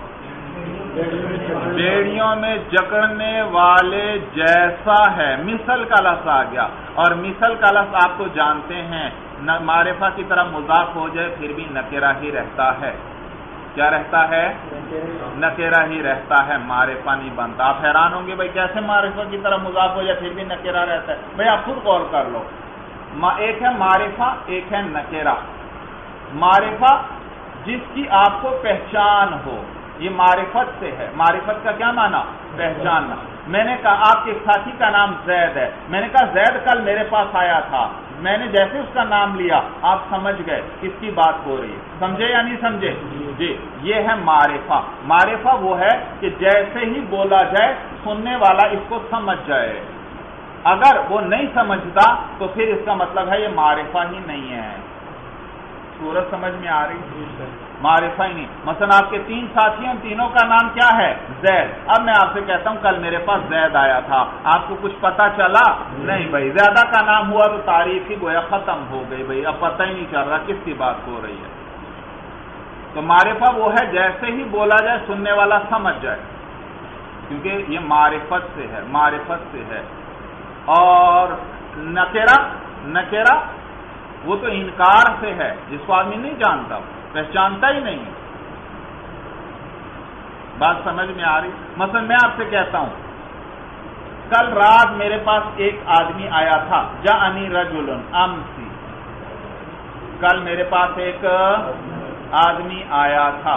S1: بیڑیوں میں جکڑنے والے جیسا ہے۔ مثل کا لفظ آ گیا، اور مثل کا لفظ آپ تو جانتے ہیں معرفہ کی طرح مضاف ہو جائے پھر بھی نکرہ ہی رہتا ہے۔ کیا رہتا ہے؟ نکرہ ہی رہتا ہے، معرفہ نہیں بنتا۔ آپ حیران ہوں گے بھائی کیسے معرفہ کی طرح مضاف ہو جائے پھر بھی نکرہ رہتا ہے؟ بھائی آپ خود غور کر لو، ایک ہے معرفہ ایک ہے نکرہ۔ معرفہ جس کی آپ کو پہچان ہو، یہ معرفت سے ہے۔ معرفت کا کیا معنی؟ پہچاننا۔ میں نے کہا آپ کے ساتھی کا نام زید ہے، میں نے کہا زید کل میرے پاس آیا تھا، میں نے جیسے اس کا نام لیا آپ سمجھ گئے کس کی بات ہو رہی ہے۔ سمجھے یا نہیں سمجھے؟ جی، یہ ہے معرفہ۔ معرفہ وہ ہے کہ جیسے ہی بولا جائے سننے والا اس کو سمجھ جائے، اگر وہ نہیں سمجھتا تو پھر اس کا مطلب ہے یہ معرفہ ہی نہیں ہے۔ صورت سمجھ میں آ رہی؟ معرفہ ہی نہیں۔ مثلا آپ کے تین ساتھیوں، تینوں کا نام کیا ہے؟ زید۔ اب میں آپ سے کہتا ہوں کل میرے پاس زید آیا تھا، آپ کو کچھ پتا چلا؟ نہیں بھائی، زیادہ کا نام ہوا تو تعریف ہی گویا ختم ہو گئی، بھائی اب پتہ ہی نہیں چل رہا کس کی بات ہو رہی ہے۔ تو معرفہ وہ ہے جیسے ہی بولا جائے سننے والا سمجھ جائے، کیونکہ یہ معرفت سے ہے، معرفت سے ہے۔ اور نکرہ، نکرہ وہ تو انکار سے ہے، جس کو آدمی نہیں جانتا، پہچانتا ہی نہیں۔ بات سمجھ میں آ رہی؟ مثلا میں آپ سے کہتا ہوں کل رات میرے پاس ایک آدمی آیا تھا، جاءنی رجل امسی، کل میرے پاس ایک آدمی آیا تھا۔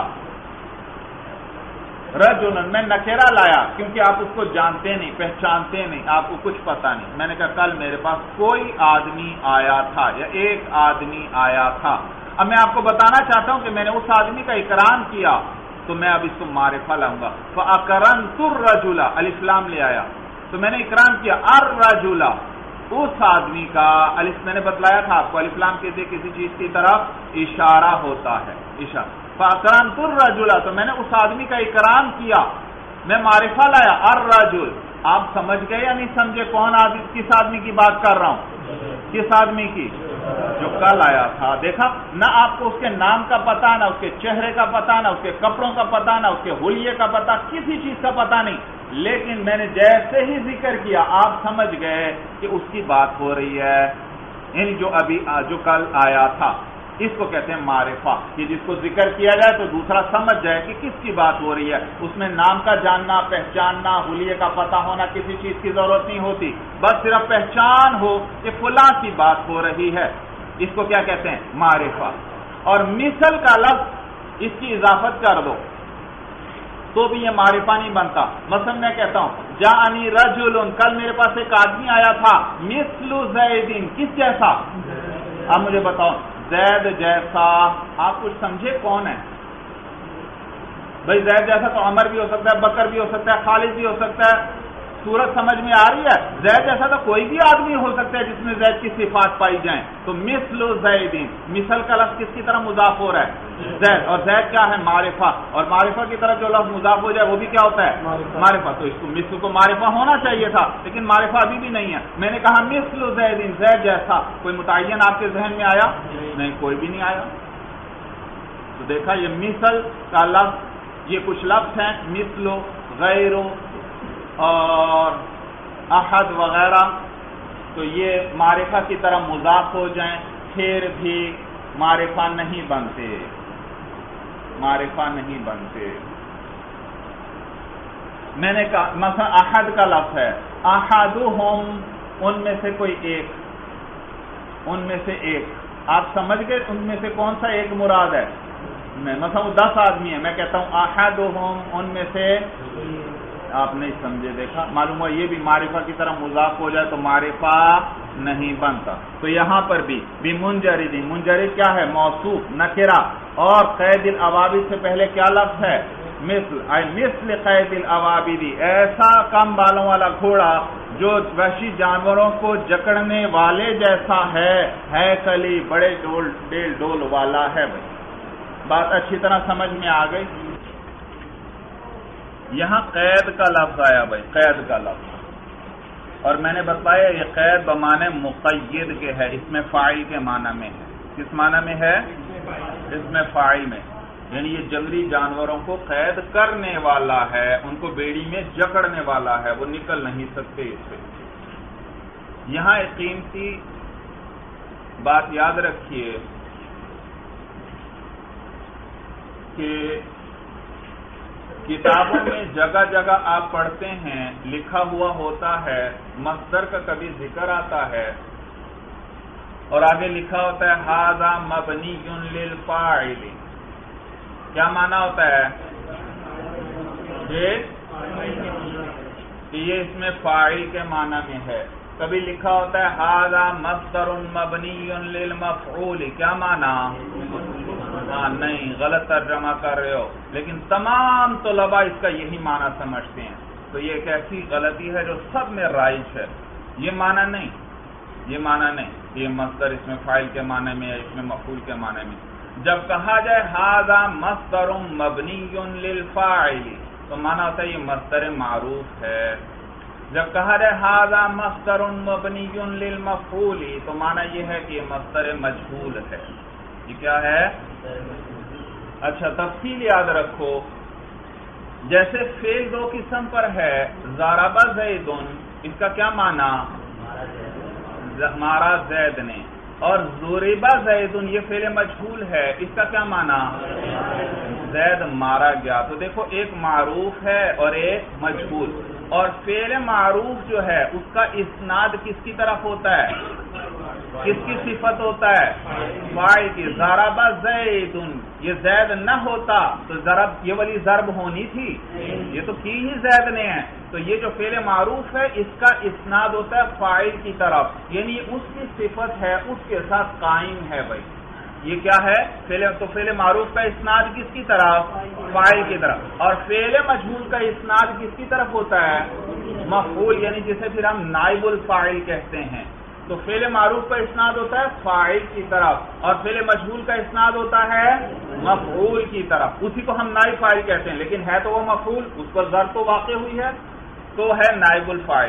S1: رجل میں نکرہ لایا کیونکہ آپ اس کو جانتے نہیں، پہچانتے نہیں، آپ کو کچھ پتا نہیں۔ میں نے کہا کل میرے پاس کوئی آدمی آیا تھا یا ایک آدمی آیا تھا۔ اب میں آپ کو بتانا چاہتا ہوں کہ میں نے اس آدمی کا اکرام کیا، تو میں اب اس کو معرفہ لاؤں گا۔ فَأَكْرَمْتُ الرَّجُلَ، الف لام لے آیا، تو میں نے اکرام کیا الرجل، اس آدمی کا۔ الف میں نے بتلایا تھا آپ کو، الف لام کے ذریعے کسی چیز کی طرف اشارہ ہوتا ہے، اشارہ۔ فَأَكْرَمْتُ الرَّجُلَ، تو میں نے اس آدمی کا اکرام کیا، میں معرفہ لایا الرجل۔ آپ سمجھ گئے یا نہیں سمجھے کون آدمی، کس آدمی کی بات کر رہا ہوں؟ کس آدمی کی؟ جو کل آیا تھا۔ دیکھا نہ آپ کو اس کے نام کا پتا، نہ اس کے چہرے کا پتا، نہ اس کے کپڑوں کا پتا، نہ اس کے حلیے کا پتا، کسی چیز کا پتا نہیں، لیکن میں نے جیسے ہی ذکر کیا آپ سمجھ گئے کہ اس کی بات ہو رہی ہے، یعنی جو ابھی جو کل آیا تھا۔ اس کو کہتے ہیں معرفہ، کہ جس کو ذکر کیا جائے تو دوسرا سمجھ جائے کہ کس کی بات ہو رہی ہے۔ اس میں نام کا جاننا، پہچاننا، حلیے کا پتہ ہونا، کسی چیز کی ضرورت نہیں ہوتی، بس صرف پہچان ہو کہ فلاں کی بات ہو رہی ہے، اس کو کیا کہتے ہیں؟ معرفہ۔ اور مثل کا لفظ اس کی اضافت کر دو تو بھی یہ معرفہ نہیں بنتا۔ مثلا میں کہتا ہوں جاءنی رجل، کل میرے پاس ایک آدمی آیا تھا، مثل زیدین، کس جیسا؟ اب مجھے بتاؤ زید جیسا، آپ کچھ سمجھے کون ہے؟ بھائی زید جیسا تو عمر بھی ہو سکتا ہے، بکر بھی ہو سکتا ہے، خالد بھی ہو سکتا ہے، صورت سمجھ میں آ رہی ہے؟ زید جیسا تو کوئی بھی آدمی ہو سکتا ہے جس میں زید کی صفات پائی جائیں. تو مثل زیدین، مثل کا لفظ کس کی طرح مضاف ہو رہا ہے؟ زید. اور زید کیا ہے؟ معرفہ. اور معرفہ کی طرف جو لفظ مضاف ہو جائے وہ بھی کیا ہوتا ہے؟ معرفہ. تو اس کو مثل کو معرفہ ہونا چاہیے تھا، لیکن معرفہ ابھی بھی نہیں ہے. میں نے کہا مثل زیدین، زید جیسا. کوئی متعین آپ کے ذہن میں آیا؟ نہیں، کوئی بھی نہیں آیا. تو دیکھا یہ مثل کا لفظ، یہ کچھ لفظ ہیں مثل، غیر اور احد وغیرہ، تو یہ معرفہ کی طرح مضاف ہو جائیں پھر بھی معرفہ نہیں بنتے، معرفہ نہیں بنتے. میں نے کہا مثلا احد کا لفظ ہے، احدہم ان میں سے کوئی ایک، ان میں سے ایک. آپ سمجھ گئے ان میں سے کون سا ایک مراد ہے؟ میں مثلا وہ دس آدمی ہیں، میں کہتا ہوں احدہم ان میں سے، آپ نہیں سمجھے. دیکھا، معلوم ہوا یہ بھی معرفہ کی طرح مضاف ہو جائے تو معرفہ نہیں بنتا. تو یہاں پر بھی بمنجرد، منجرد کیا ہے؟ موصوف نکرہ. اور قید الاوابد سے پہلے کیا لفظ ہے؟ مثل. اے مثل قید الاوابد، ایسا کم بالوں والا گھوڑا جو وحشی جانوروں کو جکڑنے والے جیسا ہے، ہے کلی بڑے ڈول ڈیل ڈول والا ہے. بھائی بات اچھی طرح سمجھ میں آ گئی. یہاں قید کا لفظ آیا بھائی، قید کا لفظ. اور میں نے بتایا یہ قید بمعنی مقید کے ہے، اس میں فاعل کے معنی میں ہے. کس معنی میں ہے؟ اس میں فاعل میں. یعنی یہ جنگلی جانوروں کو قید کرنے والا ہے، ان کو بیڑی میں جکڑنے والا ہے، وہ نکل نہیں سکتے اس سے. یہاں ایک قیمتی بات یاد رکھیے کہ کتابوں میں جگہ جگہ آپ پڑھتے ہیں لکھا ہوا ہوتا ہے، مصدر کا کبھی ذکر آتا ہے اور آگے لکھا ہوتا ہے ھذا مبنی للفاعل. کیا معنی ہوتا ہے؟ کہ یہ اس میں فاعل کے معنی میں ہے. کبھی لکھا ہوتا ہے ھذا مصدر مبنی للمفعول. کیا معنی؟ ہاں نہیں، غلط ترجمہ کر رہے ہو، لیکن تمام طلباء اس کا یہی معنی سمجھتے ہیں. تو یہ ایک ایسی غلطی ہے جو سب میں رائج ہے. یہ معنی نہیں، یہ معنی نہیں، یہ مصدر اس میں فاعل کے معنی میں ہے، اس میں مفعول کے معنی میں. جب کہا جائے ھذا مصدر مبنی للفاعل تو معنی ہوتا ہے یہ مصدر معروف ہے. جب کہا جائے ھذا مصدر مبنی للمفعول تو معنی یہ ہے کہ یہ مصدر مجہول ہے. یہ کیا ہے؟ اچھا تفصیل یاد رکھو. جیسے فعل دو قسم پر ہے، ضرب زیدن، اس کا کیا معنی؟ مارا زید نے. اور ضرب زیدن یہ فعل مجہول ہے، اس کا کیا معنی؟ زید مارا گیا. تو دیکھو ایک معروف ہے اور ایک مجہول. اور فعل معروف جو ہے اس کا اسناد کس کی طرف ہوتا ہے؟ کس کی صفت ہوتا ہے؟ فاعل کی. ضرب زیدن، یہ زید نہ ہوتا تو ضرب یہ والی ضرب ہونی تھی، یہ تو کی ہی زید نے ہے. تو یہ جو فعل معروف ہے اس کا اسناد ہوتا ہے فاعل کی طرف، یعنی اس کی صفت ہے، اس کے ساتھ قائم ہے. بھائی یہ کیا ہے؟ فعل. تو فعل معروف کا اسناد کس کی طرف؟ فاعل کی طرف. اور فعل مجہول کا اسناد کس کی طرف ہوتا ہے؟ مفعول، یعنی جسے پھر ہم نائب الفاعل کہتے ہیں. تو فعل معروف کا اسناد ہوتا ہے فاعل کی طرف اور فعل مجہول کا اسناد ہوتا ہے مفعول کی طرف. اسی کو ہم نائب فاعل کہتے ہیں، لیکن ہے تو وہ مفعول، اس پر ضرب تو واقع ہوئی ہے، تو ہے نائب الفاعل.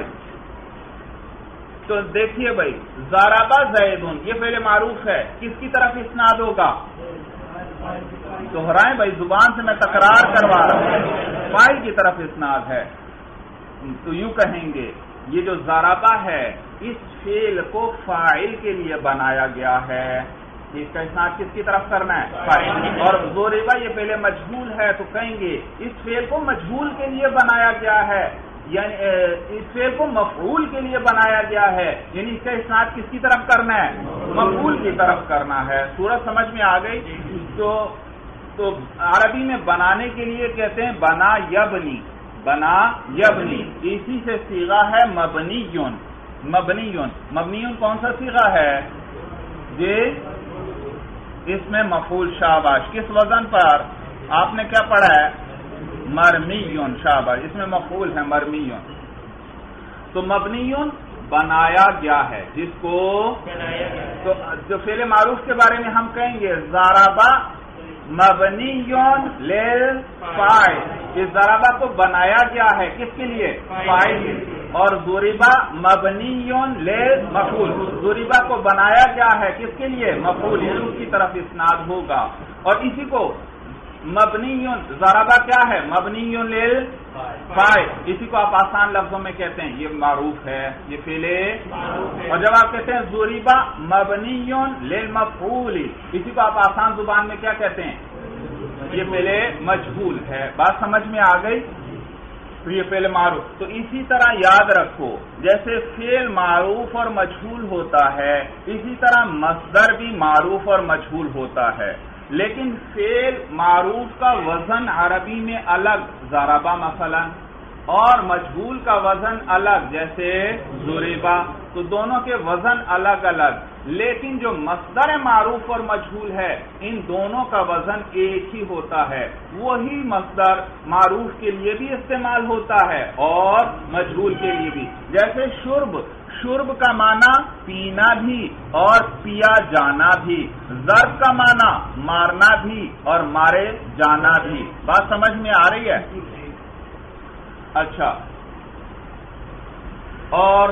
S1: تو دیکھیے بھائی ضرب زیدن یہ فعل معروف ہے، کس کی طرف اسناد ہوگا؟ دوہرائیں بھائی، زبان سے میں تکرار کروا رہا ہوں، فاعل کی طرف اسناد ہے. تو یوں کہیں گے یہ جو ضربہ ہے اس فعل کو فاعل کے لیے بنایا گیا ہے، اس کا اسناد کس کی طرف کرنا ہے؟ فاعل. اور ضربہ یہ فعل مجہول ہے تو کہیں گے اس فعل کو مجہول کے لیے بنایا گیا ہے، یعنی اس فعل کو مفعول کے لیے بنایا گیا ہے، یعنی اس کا اسناد کس کی طرف کرنا ہے؟ مفعول کی طرف کرنا ہے. صورت سمجھ میں آ گئی. تو تو عربی میں بنانے کے لیے کہتے ہیں بنا یبنی، بنا یبنی. اسی سے صیغہ ہے مبنیون. مبنیون مبنیون کون سا صیغہ ہے جی؟ اس میں مفعول. شاباش. کس وزن پر؟ آپ نے کیا پڑھا ہے؟ مرمیون. شاباش. اس میں مفعول ہے مرمیون. تو مبنیون بنایا گیا ہے، جس کو تو جو فعل معروف کے بارے میں ہم کہیں گے ضربہ مبنیون للفاعل، اس ضربہ کو بنایا گیا ہے کس کے لیے؟ فاعل، اور ضربہ مبنیون للمفعول، ضربہ کو بنایا گیا ہے کس کے لیے؟ مفعول، یعنی اس کی طرف اسناد ہوگا۔ اور اسی کو مبنیون ضربہ کیا ہے؟ مبنیون للفاعل، اسی کو آپ آسان لفظوں میں کہتے ہیں یہ معروف ہے، یہ فعل، اور جب آپ کہتے ہیں ضربہ مبنیون للمفعول، اسی کو آپ آسان زبان میں کیا کہتے ہیں؟ یہ فعل مجہول ہے۔ بات سمجھ میں آ گئی؟ تو یہ فعل معروف، تو اسی طرح یاد رکھو جیسے فعل معروف اور مجہول ہوتا ہے، اسی طرح مصدر بھی معروف اور مجہول ہوتا ہے، لیکن فعل معروف کا وزن عربی میں الگ، ضربہ مثلا، اور مجہول کا وزن الگ جیسے ضربہ، تو دونوں کے وزن الگ الگ، لیکن جو مصدر معروف اور مجہول ہے ان دونوں کا وزن ایک ہی ہوتا ہے، وہی مصدر معروف کے لیے بھی استعمال ہوتا ہے اور مجہول کے لیے بھی۔ جیسے شرب، شرب کا معنی پینا بھی اور پیا جانا بھی، ضرب کا معنی مارنا بھی اور مارے جانا بھی۔ بات سمجھ میں آ رہی ہے؟ اچھا، اور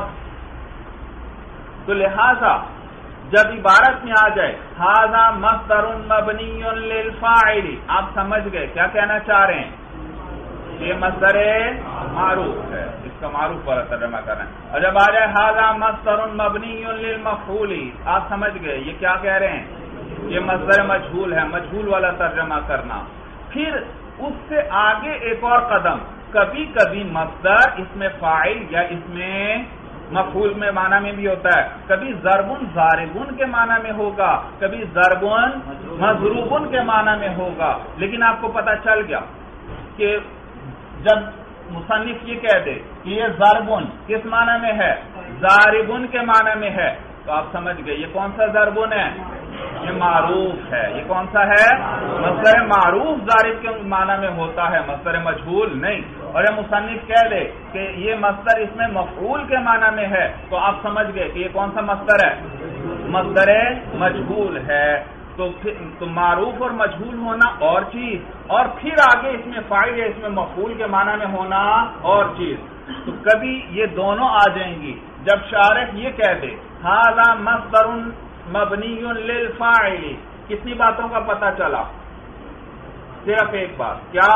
S1: تو لہذا جب عبارت میں آ جائے ھذا مصدر مبنی للفاعل، آپ سمجھ گئے کیا کہنا چاہ رہے ہیں؟ یہ مصدر معروف ہے، اس کا معروف والا ترجمہ کر رہے ہیں۔ اور جب آ جائے ھذا مصدر مبنی للمفعول، آپ سمجھ گئے یہ کیا کہہ رہے ہیں؟ یہ مصدر مجہول ہے، مجہول والا ترجمہ کرنا۔ پھر اس سے آگے ایک اور قدم، کبھی کبھی مصدر اس میں فاعل یا اس میں مفعول میں معنی میں بھی ہوتا ہے، کبھی ضربن ضاربن کے معنی میں ہوگا، کبھی ضربن مضروبن کے معنی میں ہوگا، لیکن آپ کو پتا چل گیا کہ جب مصنف یہ کہہ دے کہ یہ ضربن کس معنی میں ہے؟ ضاربن کے معنی میں ہے، تو آپ سمجھ گئے یہ کون سا ضربن ہے؟ یہ معروف ہے۔ یہ کون سا ہے؟ مصدر معروف ضارب کے معنی میں ہوتا ہے، مصدر مجہول نہیں۔ اور یہ مصنف کہہ دے کہ یہ مصدر اس میں مفعول کے معنی میں ہے، تو آپ سمجھ گئے کہ یہ کون سا مصدر ہے؟ مصدر مجہول ہے۔ تو تو معروف اور مجہول ہونا اور چیز، اور پھر آگے اس میں فاعل یا اس میں مفعول کے معنی میں ہونا اور چیز، تو کبھی یہ دونوں آ جائیں گی جب شارح یہ کہہ دے ھذا مصدر مبنی للفاعل۔ کتنی باتوں کا پتہ چلا؟ صرف ایک بات، کیا؟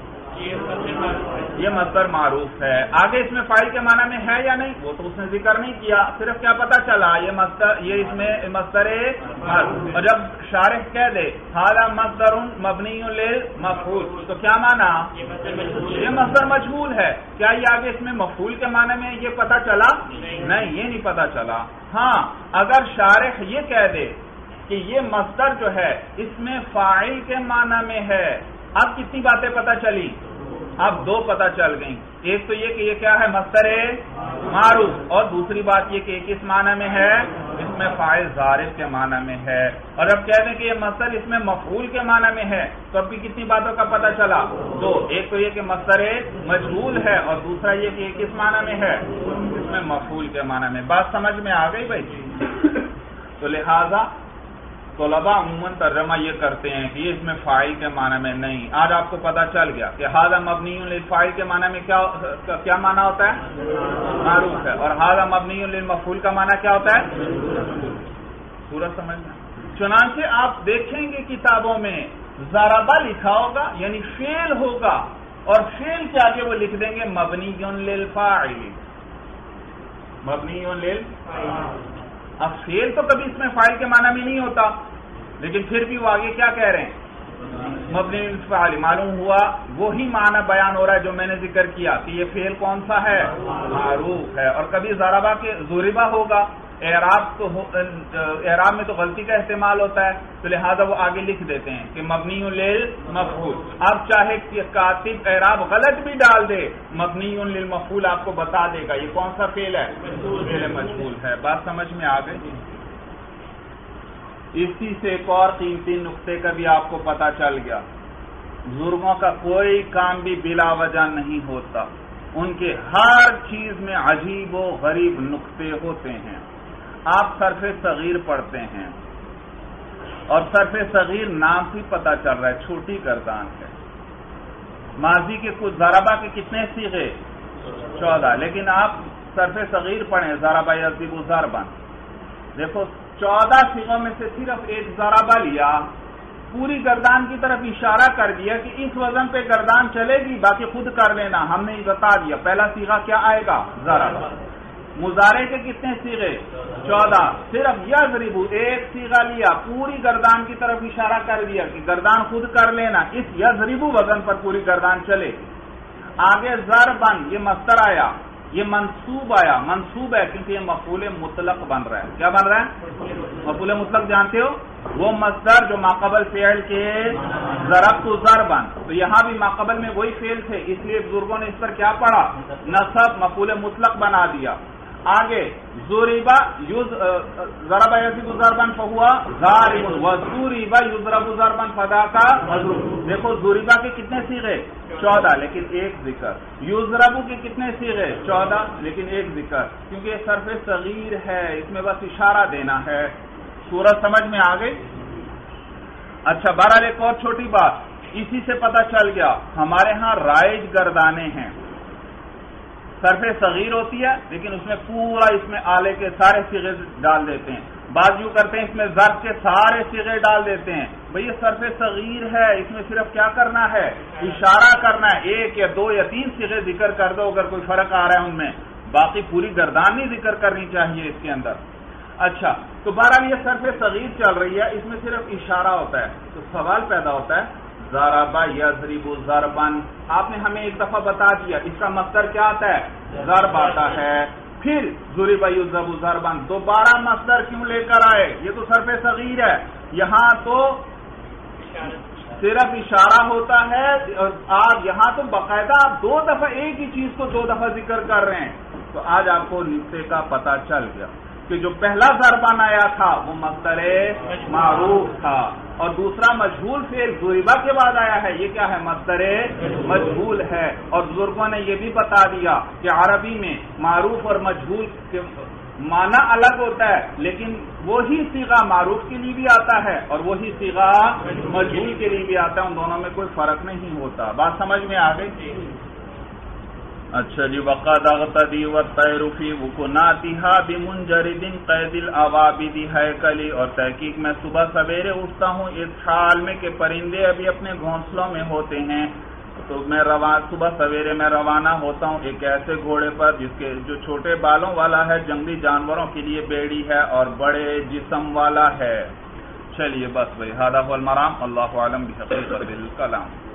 S1: یہ مصدر معروف ہے۔ آگے اس میں فاعل کے معنی میں ہے یا نہیں وہ تو اس نے ذکر نہیں کیا، صرف کیا پتہ چلا؟ یہ مصدر، یہ اس میں مصدر معروف۔ اور جب شارح کہہ دے ھذا مصدر مبنی للمفعول، تو کیا معنی؟ یہ مصدر مجہول ہے۔ کیا یہ آگے اس میں مفعول کے معنی میں یہ پتہ چلا؟ نہیں، یہ نہیں پتہ چلا۔ ہاں، اگر شارح یہ کہہ دے کہ یہ مصدر جو ہے اس میں فاعل کے معنی میں ہے، اب کتنی باتیں پتہ چلی؟ اب دو پتہ چل گئیں۔ ایک تو یہ کہ یہ کیا ہے؟ مصدر معروف، اور دوسری بات یہ کہ کس معنی میں ہے؟ اس میں فاعل ضارب کے معنی میں ہے۔ اور اب کہہ دیں کہ یہ مصدر اس میں مفعول کے معنی میں ہے، تو اب بھی کتنی باتوں کا پتہ چلا؟ دو۔ ایک تو یہ کہ مصدر مجہول ہے، اور دوسرا یہ کہ کس معنی میں ہے؟ اس میں مفعول کے معنی میں۔ بات سمجھ میں آ گئی بھائی؟ تو لہذا طلباء عموماً ترجمہ یہ کرتے ہیں کہ یہ اس میں فاعل کے معنی میں نہیں۔ آج آپ کو پتہ چل گیا کہ ھذا مبنی للفاعل کے معنی میں کیا کیا معنی ہوتا ہے؟ معروف ہے۔ اور ھذا مبنی للمفعول کا معنی کیا ہوتا ہے؟ سورج سمجھنا۔ چنانچہ آپ دیکھیں گے کتابوں میں ضربہ لکھا ہوگا، یعنی فعل ہوگا، اور فعل کے آگے وہ لکھ دیں گے مبنی للفاعل، مبنی للفاعل۔ اب فعل تو کبھی اس میں فاعل کے معنی میں نہیں ہوتا، لیکن پھر بھی وہ آگے کیا کہہ رہے ہیں؟ مبنی للفاعل۔ معلوم ہوا وہی معنی بیان ہو رہا ہے جو میں نے ذکر کیا کہ یہ فعل کون سا ہے؟ معروف ہے۔ اور کبھی ضربہ کے ضربہ ہوگا، اعراب تو اعراب میں تو غلطی کا استعمال ہوتا ہے، تو لہذا وہ آگے لکھ دیتے ہیں کہ مبنی للمفعول۔ اب چاہے کاتب اعراب غلط بھی ڈال دے، مبنی للمفعول آپ کو بتا دے گا یہ کون سا فعل ہے؟ فعل مجہول ہے۔ بات سمجھ میں آ گئی؟ اسی سے ایک اور تین تین نقطے کا بھی آپ کو پتا چل گیا، ظلموں کا کوئی کام بھی بلا وجہ نہیں ہوتا، ان کے ہر چیز میں عجیب و غریب نقطے ہوتے ہیں. آپ صرف صغیر پڑھتے ہیں اور صرف صغیر نام سے پتہ چل رہا ہے چھوٹی گردان ہے. ماضی کے کچھ ضربہ کے کتنے صیغے؟ چودہ. لیکن آپ صرف صغیر پڑھیں ضربہ یضرب ضربا، دیکھو چودہ صیغوں میں سے صرف ایک ضربہ لیا، پوری گردان کی طرف اشارہ کر دیا کہ اس وزن پہ گردان چلے گی، باقی خود کر لینا. ہم نے بتا دیا پہلا صیغہ کیا آئے گا؟ ضربہ. مضارع کے کتنے صیغے؟ چودہ. صرف یضرب ایک صیغہ لیا، پوری گردان کی طرف اشارہ کر دیا کہ گردان خود کر لینا، اس یضرب وزن پر پوری گردان چلے. آگے ضربن، یہ مصدر آیا، یہ منصوب آیا. منصوب ہے کیونکہ یہ مفعول مطلق بن رہا ہے. کیا بن رہا ہے؟ مفعول مطلق جانتے ہو؟ وہ مصدر جو ماقبل فعل کے ضربت ضربن، تو یہاں بھی ماقبل میں وہی فعل تھے، اس لیے بزرگوں نے اس پر کیا پڑھا؟ نصب، مفعول مطلق بنا دیا. آگے ضربا ضربا یضرب ضربا فہوا ضارب وضربا یضرب ضربا فذاک مضروب. دیکھو ضربا کے کتنے صیغے؟ چودہ، لیکن ایک ذکر. یضرب کے کتنے صیغے؟ چودہ، لیکن ایک ذکر، کیونکہ یہ صرف صغیر ہے، اس میں بس اشارہ دینا ہے. سورت سمجھ میں آ گئی؟ اچھا، بہرحال ایک اور چھوٹی بات اسی سے پتہ چل گیا، ہمارے ہاں رائج گردانے ہیں، صرف صغیر ہوتی ہے لیکن اس میں پورا اس میں آلے کے سارے صیغے ڈال دیتے ہیں. بعض یوں کرتے ہیں اس میں ضرب کے سارے صیغے ڈال دیتے ہیں. بھئی یہ صرف صغیر ہے، اس میں صرف کیا کرنا ہے؟ اشارہ کرنا ہے. ایک یا دو یا تین صیغے ذکر کر دو اگر کوئی فرق آ رہا ہے ان میں، باقی پوری گردان نہیں ذکر کرنی چاہیے اس کے اندر. اچھا، تو بہرحال یہ صرف صغیر چل رہی ہے، اس میں صرف اشارہ ہوتا ہے. تو سوال پیدا ہوتا ہے ضرب یضرب ضربا، آپ نے ہمیں ایک دفعہ بتا دیا اس کا مصدر کیا آتا ہے؟ ضرب آتا ہے. پھر ضرب یضرب ضربا دوبارہ مصدر کیوں لے کر آئے؟ یہ تو صرف صغیر ہے، یہاں تو صرف اشارہ ہوتا ہے. آپ یہاں تو باقاعدہ آپ دو دفعہ ایک ہی چیز کو دو دفعہ ذکر کر رہے ہیں. تو آج آپ کو نقطے کا پتہ چل گیا کہ جو پہلا ضربان آیا تھا وہ مصدر معروف تھا، اور دوسرا مجہول فعل ضربہ کے بعد آیا ہے، یہ کیا ہے؟ مصدر مجہول ہے. اور بزرگوں نے یہ بھی بتا دیا کہ عربی میں معروف اور مجہول کے معنی الگ ہوتا ہے، لیکن وہی صیغہ معروف کے لیے بھی آتا ہے اور وہی صیغہ مجہول کے لیے بھی آتا ہے، ان دونوں میں کوئی فرق نہیں ہوتا. بات سمجھ میں آ گئی؟ اچھا جی. وقد اغتدی والطیر فی وکناتها بمنجرد قید العوابد ہیکلی، اور تحقیق میں صبح سویرے اٹھتا ہوں اس حال میں کہ پرندے ابھی اپنے گھونسلوں میں ہوتے ہیں. تو میں روان صبح سویرے میں روانہ ہوتا ہوں ایک ایسے گھوڑے پر جس کے جو چھوٹے بالوں والا ہے، جنگلی جانوروں کے لیے بیڑی ہے اور بڑے جسم والا ہے. چلیے بس بھائی، ھذا هو المرام. اللہ اعلم بحقیقت الکلام.